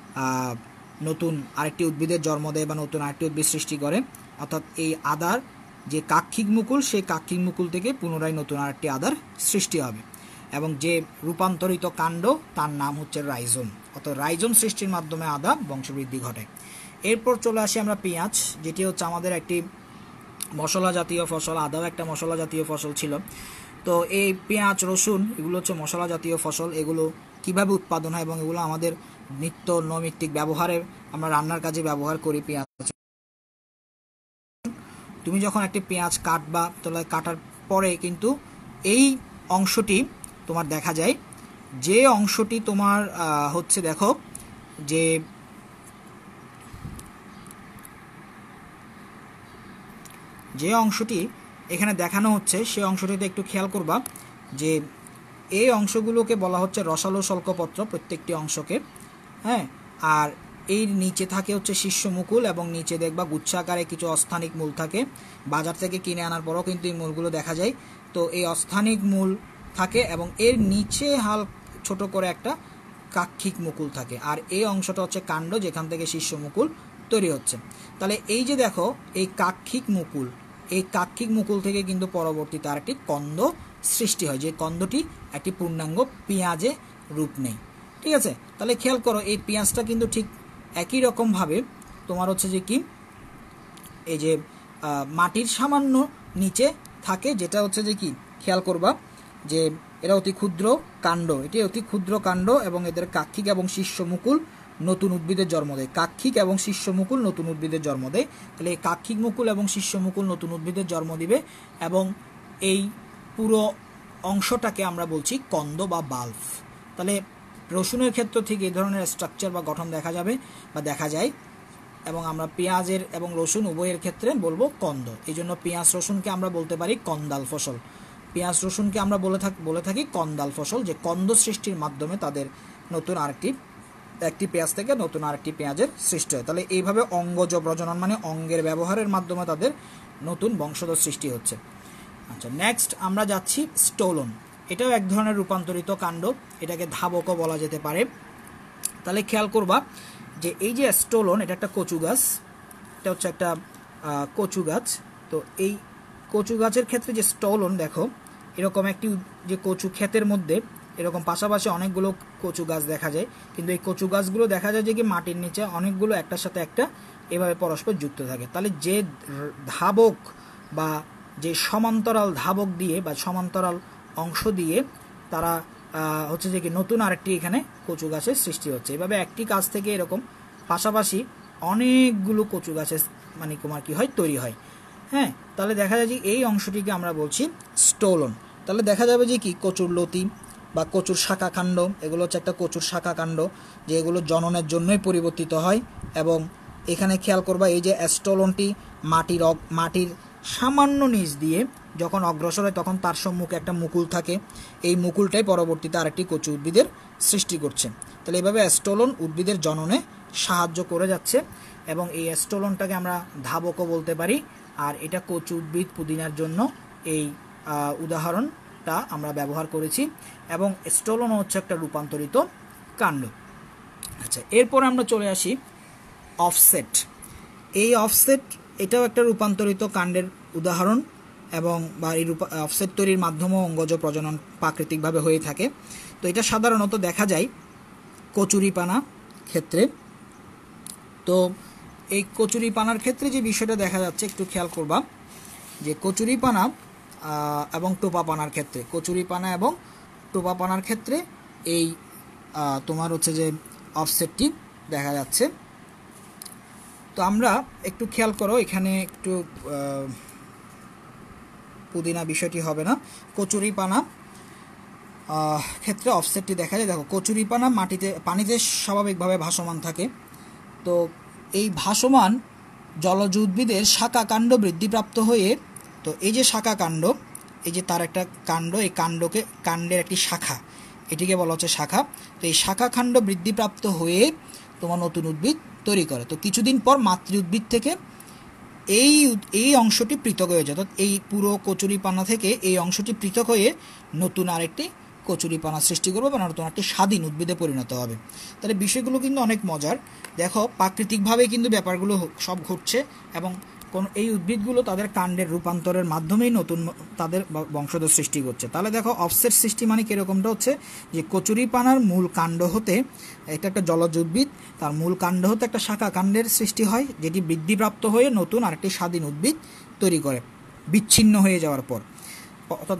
নতুন আরেকটি উদ্ভিদের জন্ম দেয় বা নতুন আরেকটি উদ্ভিদ সৃষ্টি করে। অর্থাৎ এই আদার যে কাক্ষিক মুকুল, সেই কাক্ষিক মুকুল থেকে পুনরায় নতুন আরেকটি আদার সৃষ্টি হবে, এবং যে রূপান্তরিত কাণ্ড, তার নাম হচ্ছে রাইজোম। অর্থাৎ রাইজোম সৃষ্টির মাধ্যমে আদা বংশবৃদ্ধি ঘটে। এরপর চলে আসি আমরা পেঁয়াজ, যেটি হচ্ছে আমাদের একটি মশলা জাতীয় ফসল। আদাও একটা মশলা জাতীয় ফসল ছিল। তো এই পেঁয়াজ, রসুন, এগুলো হচ্ছে মশলা জাতীয় ফসল। এগুলো কিভাবে উৎপাদন হয় এবং এগুলো আমাদের নিত্য নৈমিত্তিক ব্যবহারে, আমরা রান্নার কাজে ব্যবহার করি পেঁয়াজ। তুমি যখন একটি পেঁয়াজ কাটবা, তাহলে কাটার পরে কিন্তু এই অংশটি তোমার দেখা যায়, যে অংশটি তোমার হচ্ছে দেখো, যে অংশটি এখানে দেখানো হচ্ছে, সেই অংশটিতে একটু খেয়াল করবা, যে এই অংশগুলোকে বলা হচ্ছে রসালো শল্কপত্র, প্রত্যেকটি অংশকে। হ্যাঁ, আর এই নিচে থাকে হচ্ছে শীর্ষ মুকুল, এবং নিচে দেখবা গুচ্ছাকারে কিছু অস্থানিক মূল থাকে। বাজার থেকে কিনে আনার পরও কিন্তু এই মূলগুলো দেখা যায়। তো এই অস্থানিক মূল থাকে, এবং এর নিচে ছোট করে একটা কাক্ষিক মুকুল থাকে, আর এই অংশটা হচ্ছে কাণ্ড, যেখান থেকে শীর্ষ মুকুল তৈরি হচ্ছে। তাহলে এই যে দেখো, এই কাক্ষিক মুকুল থেকে কিন্তু পরবর্তীতে আরেকটি কন্দ সৃষ্টি হয়, যে কন্দটি একটি পূর্ণাঙ্গ পেঁয়াজে রূপ নেয়। ঠিক আছে, তাহলে খেয়াল করো এই পেঁয়াজটা কিন্তু ঠিক একই রকমভাবে তোমার হচ্ছে যে কি এই যে মাটির সামান্য নিচে থাকে, যেটা হচ্ছে যে কি খেয়াল করবা যে এরা অতি ক্ষুদ্র কাণ্ড, এটি অতি ক্ষুদ্র কাণ্ড এবং এদের কাক্ষিক এবং শীর্ষ মুকুল নতুন উদ্ভিদের জন্ম দেয়। কাক্ষিক এবং শীর্ষ মুকুল নতুন উদ্ভিদের জন্ম দেয়। তাহলে এই কাক্ষিক মুকুল এবং শীর্ষ মুকুল নতুন উদ্ভিদের জন্ম দিবে এবং এই পুরো অংশটাকে আমরা বলছি কন্দ বা বাল্ব। তাহলে রসুনের ক্ষেত্র থেকে এই ধরনের স্ট্রাকচার বা গঠন দেখা যাবে বা দেখা যায়, এবং আমরা পেঁয়াজের এবং রসুন উভয়ের ক্ষেত্রে বলবো কন্দ। এই জন্য পেঁয়াজ রসুনকে আমরা বলতে পারি কন্দাল ফসল। পেঁয়াজ রসুনকে আমরা বলে থাকি কন্দাল ফসল, যে কন্দ সৃষ্টির মাধ্যমে তাদের নতুন একটি পেঁয়াজ থেকে নতুন আরেকটি পেঁয়াজের সৃষ্টি হয়। তাহলে এইভাবে অঙ্গজ প্রজনন মানে অঙ্গের ব্যবহারের মাধ্যমে তাদের নতুন বংশধর সৃষ্টি হচ্ছে। আচ্ছা, নেক্সট আমরা যাচ্ছি স্টোলন। এটাও এক ধরনের রূপান্তরিত কাণ্ড, এটাকে ধাবকও বলা যেতে পারে। তাহলে খেয়াল করবা যে এই যে স্টোলন, এটা একটা কচু গাছ, এটা হচ্ছে একটা কচু গাছ। তো এই কচু গাছের ক্ষেত্রে যে স্টোলন, দেখো এরকম একটি যে কচু ক্ষেতের মধ্যে এরকম পাশাপাশি অনেকগুলো কচু গাছ দেখা যায়, কিন্তু এই কচু গাছগুলো দেখা যায় যে কি মাটির নিচে অনেকগুলো একটার সাথে একটা এভাবে পরস্পর যুক্ত থাকে। তাহলে যে ধাবক বা যে সমান্তরাল ধাবক দিয়ে বা সমান্তরাল অংশ দিয়ে তারা হচ্ছে যে কি নতুন আরেকটি এখানে কচু গাছের সৃষ্টি হচ্ছে। এভাবে একটি গাছ থেকে এরকম পাশাপাশি অনেকগুলো কচু গাছের মানে তোমার কি হয় তৈরি হয়। হ্যাঁ, তাহলে দেখা যায় যে এই অংশটিকে আমরা বলছি স্টোলন। তাহলে দেখা যাবে যে কি কচুর লতি বা কচুর শাখা কাণ্ড, এগুলো হচ্ছে একটা কচুর শাখা কাণ্ড, যে এগুলো জননের জন্যই পরিবর্তিত হয়। এবং এখানে খেয়াল করবা এই যে স্টোলনটি মাটির সামান্য নিচ দিয়ে যখন অগ্রসর হয় তখন তার সম্মুখে একটা মুকুল থাকে, এই মুকুলটাই পরবর্তীতে আরেকটি কচু উদ্ভিদের সৃষ্টি করছে। তাহলে এভাবে স্টোলন উদ্ভিদের জননে সাহায্য করে যাচ্ছে এবং এই স্টোলনটাকে আমরা ধাবকও বলতে পারি। আর এটা কচু উদ্ভিদ পুদিনার জন্য এই উদাহরণটা আমরা ব্যবহার করেছি, এবং স্টোলন হচ্ছে একটা রূপান্তরিত কাণ্ড। আচ্ছা, এরপর আমরা চলে আসি অফসেট। এই অফসেট এটাও একটা রূপান্তরিত কাণ্ডের উদাহরণ, এবং বা এই অফসেট তৈরির মাধ্যমেও অঙ্গজ প্রজনন প্রাকৃতিকভাবে হয়ে থাকে। তো এটা সাধারণত দেখা যায় কচুরিপানা ক্ষেত্রে। তো এই কচুরিপানার ক্ষেত্রে যে বিষয়টা দেখা যাচ্ছে একটু খেয়াল করবা যে কচুরিপানা এবং টোপাপানার ক্ষেত্রে, কচুরিপানা এবং টোপাপানার ক্ষেত্রে এই তোমার হচ্ছে যে অফসেটটি দেখা যাচ্ছে। তো আমরা একটু খেয়াল করো, এখানে একটু পুদিনা বিষয়টি হবে না, কচুরিপানা ক্ষেত্রে অফসেটটি দেখা যায়। দেখো কচুরিপানা পানিতে স্বাভাবিকভাবে ভাসমান থাকে। তো এই ভাসমান জলজ উদ্ভিদের শাখা কাণ্ড বৃদ্ধিপ্রাপ্ত হয়ে, তো এই যে শাখা কাণ্ড, এই যে তার একটা কাণ্ড, এই কাণ্ডের একটি শাখা, এটিকে বলা হচ্ছে শাখা। তো এই শাখা কাণ্ড বৃদ্ধিপ্রাপ্ত হয়ে তোমার নতুন উদ্ভিদ তৈরি করে। তো কিছুদিন পর মাতৃ উদ্ভিদ থেকে এই অংশটি পৃথক হয়ে যায়, এই পুরো কচুরিপানা থেকে এই অংশটি পৃথক হয়ে নতুন আরেকটি কচুরিপানা সৃষ্টি করবে বা নতুন একটি স্বাধীন উদ্ভিদে পরিণত হবে। তাহলে বিষয়গুলো কিন্তু অনেক মজার। দেখো প্রাকৃতিকভাবে কিন্তু ব্যাপারগুলো সব ঘটছে, এবং এই উদ্ভিদগুলো তাদের কাণ্ডের রূপান্তরের মাধ্যমেই নতুন তাদের বংশধর সৃষ্টি করছে। তাহলে দেখো অফসেট সৃষ্টি মানে কীরকমটা হচ্ছে যে কচুরিপানার মূল কাণ্ড হতে, এটা একটা জলজ উদ্ভিদ, তার মূল কাণ্ড হতে একটা শাখা কাণ্ডের সৃষ্টি হয়, যেটি বৃদ্ধিপ্রাপ্ত হয়ে নতুন আরেকটি স্বাধীন উদ্ভিদ তৈরি করে বিচ্ছিন্ন হয়ে যাওয়ার পর। অর্থাৎ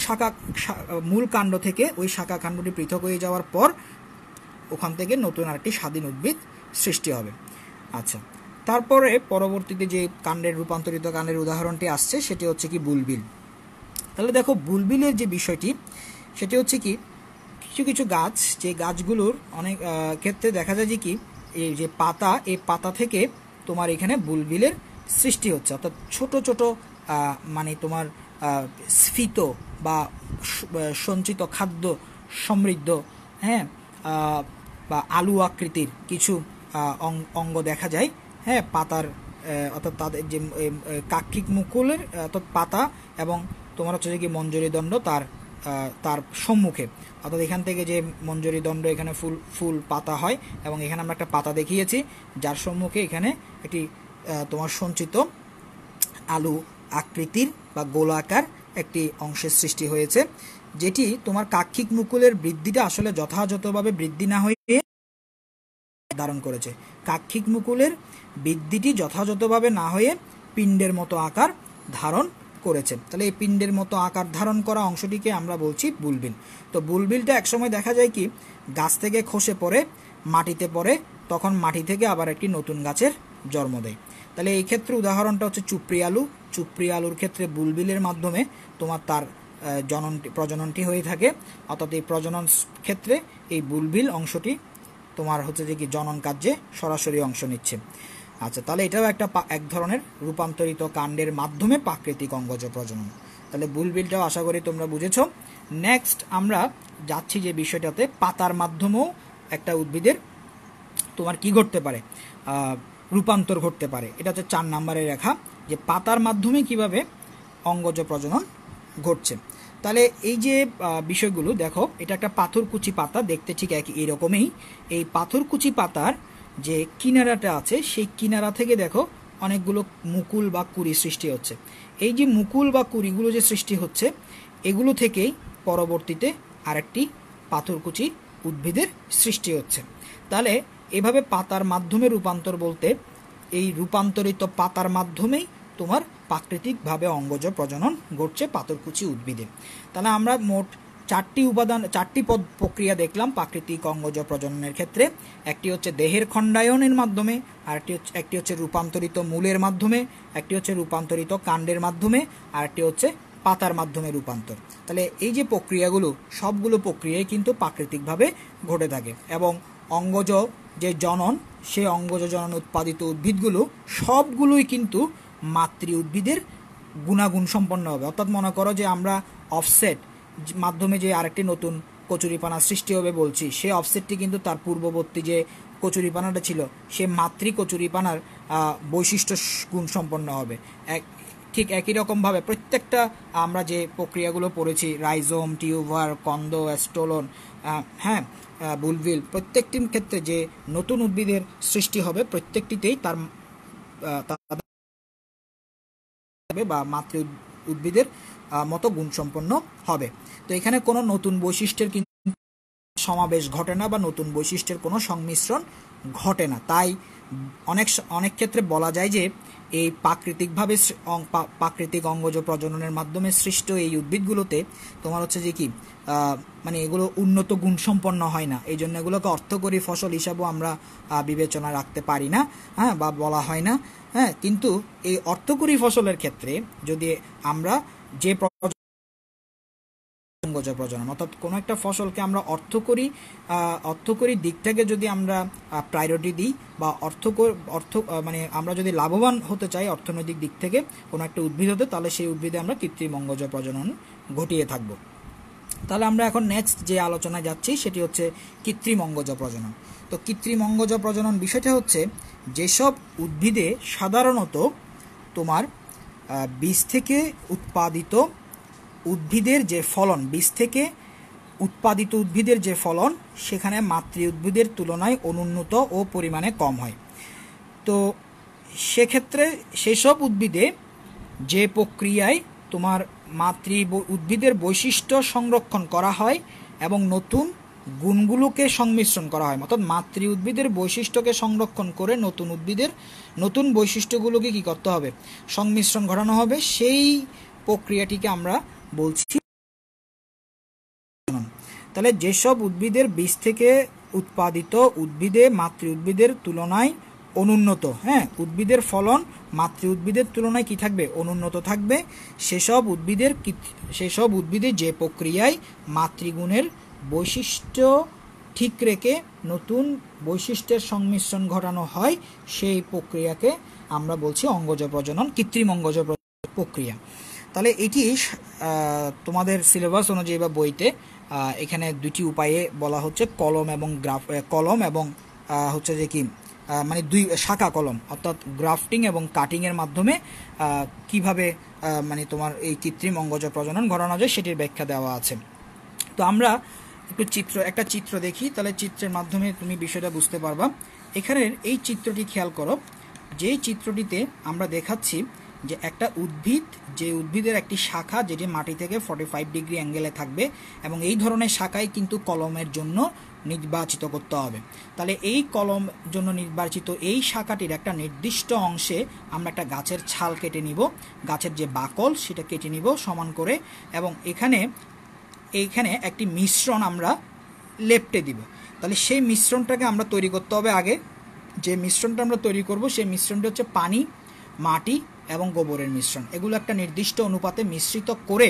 মূল কাণ্ড থেকে ওই শাখা কাণ্ডটি পৃথক হয়ে যাওয়ার পর ওখান থেকে নতুন আরেকটি স্বাধীন উদ্ভিদ সৃষ্টি হবে। আচ্ছা, তারপরে পরবর্তীতে যে রূপান্তরিত কাণ্ডের উদাহরণটি আসছে সেটি হচ্ছে কি বুলবিল। তাহলে দেখো বুলবিলের যে বিষয়টি সেটি হচ্ছে কি কিছু কিছু গাছ, যে গাছগুলোর অনেক ক্ষেত্রে দেখা যায় যে কি এই যে পাতা, এই পাতা থেকে তোমার এখানে বুলবিলের সৃষ্টি হচ্ছে। অর্থাৎ ছোট ছোট মানে তোমার স্ফীত বা সঞ্চিত খাদ্য সমৃদ্ধ, হ্যাঁ, বা আলু আকৃতির কিছু অঙ্গ দেখা যায়, হ্যাঁ, পাতার, অর্থাৎ তাদের যে কাক্ষিক মুকুলের অর্থাৎ পাতা এবং তোমার হচ্ছে যে কি মঞ্জরি দণ্ড তার সম্মুখে, অর্থাৎ এখান থেকে যে মঞ্জরি দণ্ড এখানে ফুল পাতা হয়, এবং এখানে আমরা একটা পাতা দেখিয়েছি যার সম্মুখে এখানে একটি তোমার সঞ্চিত আলু আকৃতির বা গোলাকার একটি অংশের সৃষ্টি হয়েছে, যেটি তোমার কাক্ষিক মুকুলের বৃদ্ধিটা আসলে যথাযথভাবে বৃদ্ধি না হয়ে ধারণ করেছে। কাক্ষিক মুকুলের বৃদ্ধিটি যথাযথভাবে না হয়ে পিণ্ডের মতো আকার ধারণ করেছে। তাহলে এই পিণ্ডের মতো আকার ধারণ করা অংশটিকে আমরা বলছি বুলবিল। তো বুলবিলটা একসময় দেখা যায় কি গাছ থেকে খসে পড়ে মাটিতে পড়ে, তখন মাটি থেকে আবার একটি নতুন গাছের জন্ম দেয়। তাহলে এই ক্ষেত্রে উদাহরণটা হচ্ছে চুপড়ি আলু। চুপড়ি আলুর ক্ষেত্রে বুলবিলের মাধ্যমে তোমার তার প্রজননটি হয়ে থাকে, অর্থাৎ এই প্রজনন ক্ষেত্রে এই বুলবিল অংশটি তোমার হচ্ছে যে কি জনন কার্যে সরাসরি অংশ নিচ্ছে। আচ্ছা, তাহলে এটাও এক ধরনের রূপান্তরিত কাণ্ডের মাধ্যমে প্রাকৃতিক অঙ্গজ প্রজনন। তাহলে বুলবিলটাও আশা করি তোমরা বুঝেছো। নেক্সট আমরা যাচ্ছি যে বিষয়টাতে, পাতার মাধ্যমেও একটা উদ্ভিদের তোমার কি ঘটতে পারে, রূপান্তর ঘটতে পারে। এটা হচ্ছে 4 নম্বরে রেখা, যে পাতার মাধ্যমে কিভাবে অঙ্গজ প্রজনন ঘটছে। তাহলে এই যে বিষয়গুলো দেখো, এটা একটা পাথরকুচি পাতা, দেখতে ঠিক এরকমই। এই পাথরকুচি পাতার যে কিনারাটা আছে, সেই কিনারা থেকে দেখো অনেকগুলো মুকুল বা কুড়ি সৃষ্টি হচ্ছে। এই যে মুকুল বা কুড়িগুলো যে সৃষ্টি হচ্ছে, এগুলো থেকেই পরবর্তীতে আরেকটি পাথরকুচি উদ্ভিদের সৃষ্টি হচ্ছে। তাহলে এভাবে পাতার মাধ্যমে রূপান্তর বলতে, এই রূপান্তরিত পাতার মাধ্যমেই তোমার প্রাকৃতিকভাবে অঙ্গজ প্রজনন ঘটছে পাথরকুচি উদ্ভিদে। তাহলে আমরা মোট 4টি প্রক্রিয়া দেখলাম প্রাকৃতিক অঙ্গজ প্রজননের ক্ষেত্রে। একটি হচ্ছে দেহের খণ্ডায়নের মাধ্যমে, আর একটি হচ্ছে রূপান্তরিত মূলের মাধ্যমে, একটি হচ্ছে রূপান্তরিত কাণ্ডের মাধ্যমে, আর একটি হচ্ছে পাতার মাধ্যমে রূপান্তর। তাহলে এই যে প্রক্রিয়াগুলো, সবগুলো প্রক্রিয়াই কিন্তু প্রাকৃতিকভাবে ঘটে থাকে। এবং অঙ্গজ যে জনন, সেই অঙ্গজ জনন উৎপাদিত উদ্ভিদগুলো সবগুলোই কিন্তু মাতৃ উদ্ভিদের গুণাগুণ সম্পন্ন হবে। অর্থাৎ মনে করো যে আমরা অফসেট মাধ্যমে যে আরেকটি নতুন কচুরিপানা সৃষ্টি হবে বলছি, সেই অফসেটটি কিন্তু তার পূর্ববর্তী যে কচুরিপানাটা ছিল, সে মাতৃ কচুরিপানার বৈশিষ্ট্য গুণ সম্পন্ন হবে। ঠিক একই রকমভাবে প্রত্যেকটা আমরা যে প্রক্রিয়াগুলো পড়েছি, রাইজোম, টিউবার, কন্দ, স্টোলন, বুলবিল, প্রত্যেকটির ক্ষেত্রে যে নতুন উদ্ভিদের সৃষ্টি হবে, প্রত্যেকটিতেই তার বা মাতৃ উদ্ভিদের মতো গুণসম্পন্ন হবে। তো এখানে কোনো নতুন বৈশিষ্ট্যের কিন্তু সমাবেশ ঘটে না বা নতুন বৈশিষ্ট্যের কোনো সংমিশ্রণ ঘটে না। তাই অনেক ক্ষেত্রে বলা যায় যে এই প্রাকৃতিক অঙ্গজ প্রজননের মাধ্যমে সৃষ্ট এই উদ্ভিদগুলোতে তোমার হচ্ছে যে কি মানে এগুলো উন্নত গুণসম্পন্ন হয় না, এই জন্য এগুলোকে অর্থকরী ফসল হিসাবেও আমরা বিবেচনা রাখতে পারি না, বা বলা হয় না। কিন্তু এই অর্থকরী ফসলের ক্ষেত্রে যদি আমরা যে অঙ্গজ প্রজনন, অর্থাৎ কোনো একটা ফসলকে আমরা অর্থকরী দিকটাকে যদি আমরা প্রায়োরিটি দিই, বা মানে আমরা যদি লাভবান হতে চাই অর্থনৈতিক দিক থেকে কোনো একটা উদ্ভিদ হতে, তাহলে সেই উদ্ভিদে আমরা কৃত্রিম অঙ্গজ প্রজনন ঘটিয়ে থাকব। তাহলে আমরা এখন নেক্সট যে আলোচনায় যাচ্ছি সেটি হচ্ছে কৃত্রিম অঙ্গজ প্রজনন। তো কৃত্রিম অঙ্গজ প্রজনন বিষয়টা হচ্ছে যেসব উদ্ভিদে সাধারণত তোমার বীজ থেকে উৎপাদিত উদ্ভিদের যে ফলন, বীজ থেকে উৎপাদিত উদ্ভিদের যে ফলন, সেখানে মাতৃ উদ্ভিদের তুলনায় অনুন্নত ও পরিমাণে কম হয়। তো সেক্ষেত্রে সেসব উদ্ভিদে যে প্রক্রিয়ায় তোমার মাতৃ উদ্ভিদের বৈশিষ্ট্য সংরক্ষণ করা হয় এবং নতুন গুণগুলোকে সংমিশ্রণ করা হয়, অর্থাৎ মাতৃ উদ্ভিদের বৈশিষ্ট্যকে সংরক্ষণ করে নতুন উদ্ভিদের নতুন বৈশিষ্ট্যগুলোকে কি করতে হবে, সংমিশ্রণ ঘটানো হবে, সেই প্রক্রিয়াটিকে আমরা বলছি। তাহলে যেসব উদ্ভিদের বীজ থেকে উৎপাদিত উদ্ভিদে মাতৃ উদ্ভিদের তুলনায় অনুন্নত, উদ্ভিদের ফলন মাতৃ উদ্ভিদের তুলনায় কি থাকবে, অনুন্নত থাকবে, সেসব উদ্ভিদে যে প্রক্রিয়ায় মাতৃগুণের বৈশিষ্ট্য ঠিক রেখে নতুন বৈশিষ্ট্যের সংমিশ্রণ ঘটানো হয়, সেই প্রক্রিয়াকে আমরা বলছি অঙ্গজ প্রজনন, কৃত্রিম অঙ্গজ প্রক্রিয়া। তাহলে এটি তোমাদের সিলেবাস অনুযায়ী বা বইতে এখানে দুটি উপায়ে বলা হচ্ছে, কলম এবং হচ্ছে যে কি মানে দুই শাখা কলম, অর্থাৎ গ্রাফটিং এবং কাটিংয়ের মাধ্যমে কিভাবে মানে তোমার এই কৃত্রিম অঙ্গজ প্রজনন ঘটানো যায় সেটির ব্যাখ্যা দেওয়া আছে। তো আমরা একটু একটা চিত্র দেখি, তাহলে চিত্রের মাধ্যমে তুমি বিষয়টা বুঝতে পারবা। এখানের এই চিত্রটি খেয়াল করো, যেই চিত্রটিতে আমরা দেখাচ্ছি যে একটা উদ্ভিদ, যে উদ্ভিদের একটি শাখা যেটি মাটি থেকে 45 ডিগ্রি অ্যাঙ্গেলে থাকবে, এবং এই ধরনের শাখাই কিন্তু কলমের জন্য নির্বাচিত করতে হবে। তাহলে এই কলম জন্য নির্বাচিত এই শাখাটির একটা নির্দিষ্ট অংশে আমরা একটা গাছের ছাল কেটে নিব, গাছের যে বাকল সেটা কেটে নিব সমান করে, এবং এইখানে একটি মিশ্রণ আমরা লেপ্টে দিব। তাহলে সেই মিশ্রণটাকে আমরা তৈরি করতে হবে। আগে যে মিশ্রণটা আমরা তৈরি করব সেই মিশ্রণটি হচ্ছে পানি, মাটি এবং গোবরের মিশ্রণ। এগুলো একটা নির্দিষ্ট অনুপাতে মিশ্রিত করে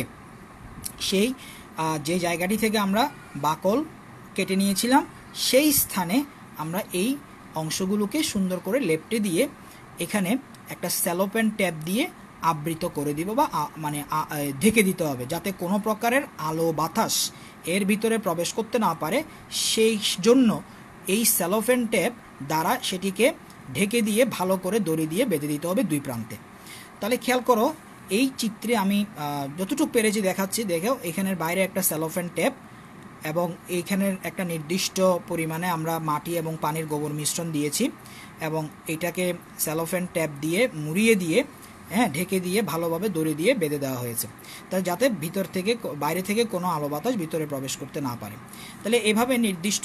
সেই যে জায়গাটি থেকে আমরা বাকল কেটে নিয়েছিলাম সেই স্থানে আমরা এই অংশগুলোকে সুন্দর করে লেপ্টে দিয়ে এখানে একটা স্যালোপেন ট্যাপ দিয়ে আবৃত করে দিব, বা মানে ঢেকে দিতে হবে, যাতে কোনো প্রকারের আলো বাতাস এর ভিতরে প্রবেশ করতে না পারে। সেই জন্য এই স্যালোফেন ট্যাপ দ্বারা সেটিকে ঢেকে দিয়ে ভালো করে দড়ি দিয়ে বেঁধে দিতে হবে দুই প্রান্তে। তাহলে খেয়াল করো, এই চিত্রে আমি যতটুকু পেরেছি দেখাচ্ছি। দেখো, এখানের বাইরে একটা স্যালোফেন ট্যাপ এবং এইখানের একটা নির্দিষ্ট পরিমাণে আমরা মাটি এবং পানির গোবর মিশ্রণ দিয়েছি, এবং এটাকে স্যালোফেন ট্যাপ দিয়ে মুড়িয়ে দিয়ে ঢেকে দিয়ে ভালোভাবে দড়ি দিয়ে বেঁধে দেওয়া হয়েছে, তাই যাতে ভিতর থেকে বাইরে থেকে কোনো আলো বাতাস ভিতরে প্রবেশ করতে না পারে। তাহলে এভাবে নির্দিষ্ট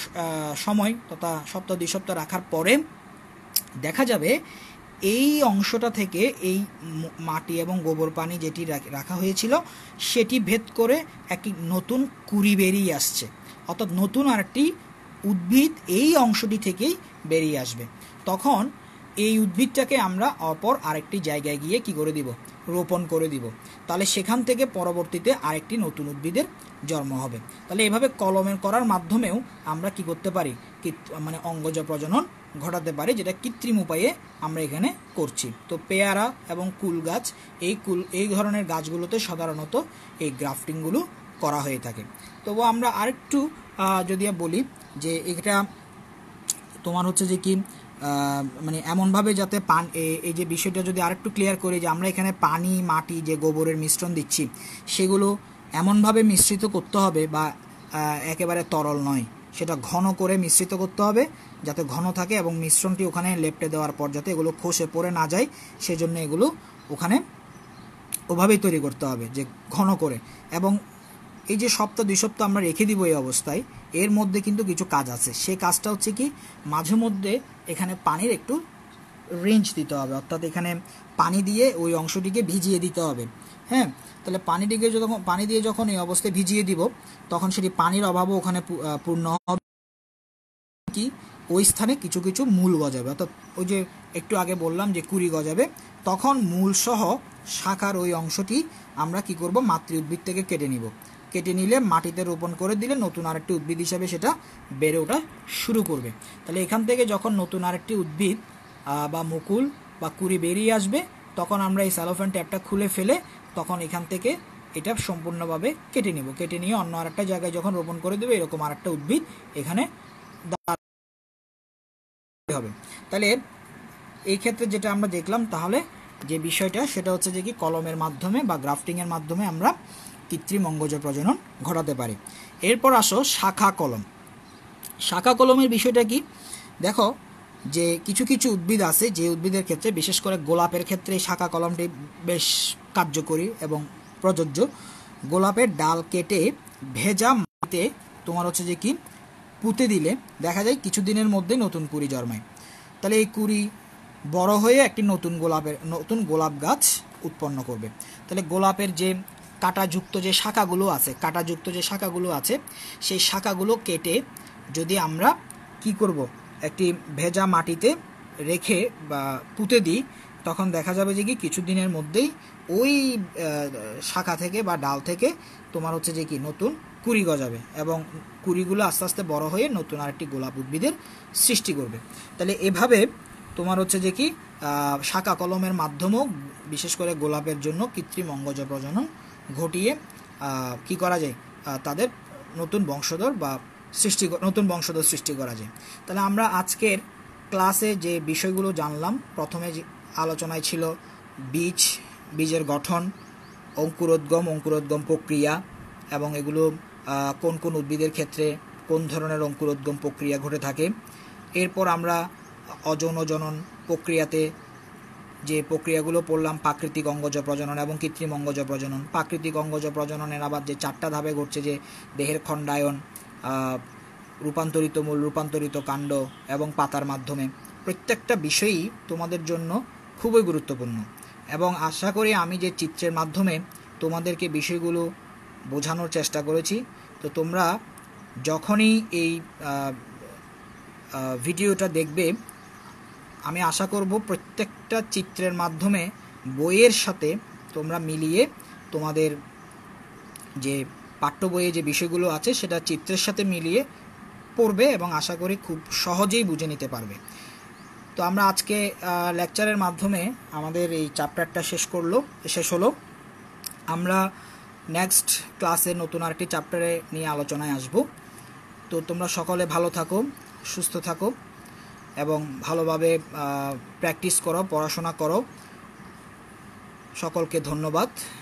সময় তথা সপ্তাহ 2 সপ্তাহ রাখার পরে দেখা যাবে এই অংশটা থেকে এই মাটি এবং গোবর পানি যেটি রাখা হয়েছিল সেটি ভেদ করে একটি নতুন কুঁড়ি বেরিয়ে আসছে, অর্থাৎ নতুন আরেকটি উদ্ভিদ এই অংশটি থেকেই বেরিয়ে আসবে। তখন এই উদ্ভিদটাকে আমরা অপর আরেকটি জায়গায় গিয়ে কি করে দিব, রোপণ করে দিব। তাহলে সেখান থেকে পরবর্তীতে আরেকটি নতুন উদ্ভিদের জন্ম হবে। তাহলে এভাবে কলমের করার মাধ্যমেও আমরা কি করতে পারি, মানে অঙ্গজ প্রজনন ঘটাতে পারি, যেটা কৃত্রিম উপায়ে আমরা এখানে করছি। তো পেয়ারা এবং কুল গাছ, এই ধরনের গাছগুলোতে সাধারণত এই গ্রাফটিংগুলো করা হয়ে থাকে। তবু আমরা আরেকটু যদি বলি যে এটা তোমার হচ্ছে যে কি মানে এমনভাবে যাতে এই যে বিষয়টা যদি আরেকটু ক্লিয়ার করি, যে আমরা এখানে পানি, মাটি, যে গোবরের মিশ্রণ দিচ্ছি সেগুলো এমনভাবে মিশ্রিত করতে হবে, বা একেবারে তরল নয়, সেটা ঘন করে মিশ্রিত করতে হবে যাতে ঘন থাকে, এবং মিশ্রণটি ওখানে লেপ্টে দেওয়ার পর যাতে এগুলো খসে পড়ে না যায় সেজন্য এগুলো ওখানে ওভাবেই তৈরি করতে হবে, যে ঘন করে। এবং এই যে সপ্তাহ 2 সপ্তাহ আমরা রেখে দিব এই অবস্থায়, এর মধ্যে কিন্তু কিছু কাজ আছে। সেই কাজটা হচ্ছে কি, মাঝে মধ্যে এখানে পানির একটু রেঞ্জ দিতে হবে, অর্থাৎ এখানে পানি দিয়ে ওই অংশটিকে ভিজিয়ে দিতে হবে। তাহলে পানি দিয়ে যখন এই অবস্থায় ভিজিয়ে দিব তখন সেটি পানির অভাবও ওখানে পূর্ণ হবে, কি ওই স্থানে কিছু কিছু মূল গজাবে, অর্থাৎ ওই যে একটু আগে বললাম যে কুঁড়ি গজাবে, তখন মূল সহ শাখার ওই অংশটি আমরা কি করব, মাতৃ উদ্ভিদ থেকে কেটে নিলে মাটিতে রোপণ করে দিলে নতুন আরেকটি উদ্ভিদ হিসাবে সেটা বেড়ে ওঠা শুরু করবে। তাহলে এখান থেকে যখন নতুন আরেকটি উদ্ভিদ বা মুকুল বা কুঁড়ি বেরিয়ে আসবে, তখন আমরা এই স্যালোফেন ট্যাপটা খুলে ফেলে তখন এখান থেকে এটা সম্পূর্ণভাবে কেটে নিয়ে অন্য আরেকটা জায়গায় যখন রোপণ করে দেবে, এরকম আরেকটা উদ্ভিদ এখানে হবে। তাহলে এই ক্ষেত্রে যেটা আমরা দেখলাম, তাহলে যে বিষয়টা সেটা হচ্ছে যে কি, কলমের মাধ্যমে বা গ্রাফটিংয়ের মাধ্যমে আমরা কৃত্রিম অঙ্গজ প্রজনন ঘটাতে পারি। এরপর আসো শাখা কলম। শাখা কলমের বিষয়টা কি, দেখো যে কিছু কিছু উদ্ভিদ আছে যে উদ্ভিদের ক্ষেত্রে, বিশেষ করে গোলাপের ক্ষেত্রে শাখা কলমটি বেশ কার্যকরী এবং প্রযোজ্য। গোলাপের ডাল কেটে ভেজা মাটিতে তোমার হচ্ছে যে কি পুঁতে দিলে দেখা যায় কিছুদিনের মধ্যে নতুন কুঁড়ি জন্মায়। তাহলে এই কুঁড়ি বড় হয়ে একটি নতুন গোলাপ গাছ উৎপন্ন করবে। তাহলে গোলাপের যে কাঁটাযুক্ত যে শাখাগুলো আছে সেই শাখাগুলো কেটে যদি আমরা কি করব, একটি ভেজা মাটিতে রেখে বা পুঁতে দিই, তখন দেখা যাবে যে কি কিছুদিনের মধ্যেই ওই শাখা থেকে বা ডাল থেকে তোমার হচ্ছে যে কি নতুন কুঁড়ি গজাবে, এবং কুঁড়িগুলো আস্তে আস্তে বড় হয়ে নতুন আরেকটি গোলাপ উদ্ভিদের সৃষ্টি করবে। তাহলে এভাবে তোমার হচ্ছে যে কি শাখা কলমের মাধ্যমেও বিশেষ করে গোলাপের জন্য কৃত্রিম অঙ্গজ প্রজনন ঘটিয়ে কি করা যায়, তাদের নতুন বংশধর সৃষ্টি করা যায়। তাহলে আমরা আজকের ক্লাসে যে বিষয়গুলো জানলাম, প্রথমে আলোচনায় ছিল বীজের গঠন, অঙ্কুরোদ্গম প্রক্রিয়া, এবং এগুলো কোন কোন উদ্ভিদের ক্ষেত্রে কোন ধরনের অঙ্কুরোদ্গম প্রক্রিয়া ঘটে থাকে। এরপর আমরা অযৌন জনন প্রক্রিয়াতে যে প্রক্রিয়াগুলো পড়লাম, প্রাকৃতিক অঙ্গজ প্রজনন এবং কৃত্রিম অঙ্গজ প্রজনন। প্রাকৃতিক অঙ্গজ প্রজননের আবার যে 4টা ধাপে ঘটছে, যে দেহের খণ্ডায়ন, রূপান্তরিত মূল, রূপান্তরিত কাণ্ড এবং পাতার মাধ্যমে, প্রত্যেকটা বিষয়ই তোমাদের জন্য খুবই গুরুত্বপূর্ণ। এবং আশা করি আমি যে চিত্রের মাধ্যমে তোমাদেরকে বিষয়গুলো বোঝানোর চেষ্টা করেছি, তো তোমরা যখনই এই ভিডিওটা দেখবে, আমি আশা করব প্রত্যেকটা চিত্রের মাধ্যমে বইয়ের সাথে তোমরা মিলিয়ে তোমাদের যে পাঠ্য বইয়ে যে বিষয়গুলো আছে সেটা চিত্রের সাথে মিলিয়ে পড়বে এবং আশা করি খুব সহজেই বুঝে নিতে পারবে। তো আমরা আজকে লেকচারের মাধ্যমে আমাদের এই চ্যাপ্টারটা শেষ হলো। আমরা নেক্সট ক্লাসে নতুন আরেকটি চ্যাপ্টারে নিয়ে আলোচনায় আসব। তো তোমরা সকলে ভালো থাকো, সুস্থ থাকো এবং ভালোভাবে প্র্যাকটিস করো, পড়াশোনা করো। সকলকে ধন্যবাদ।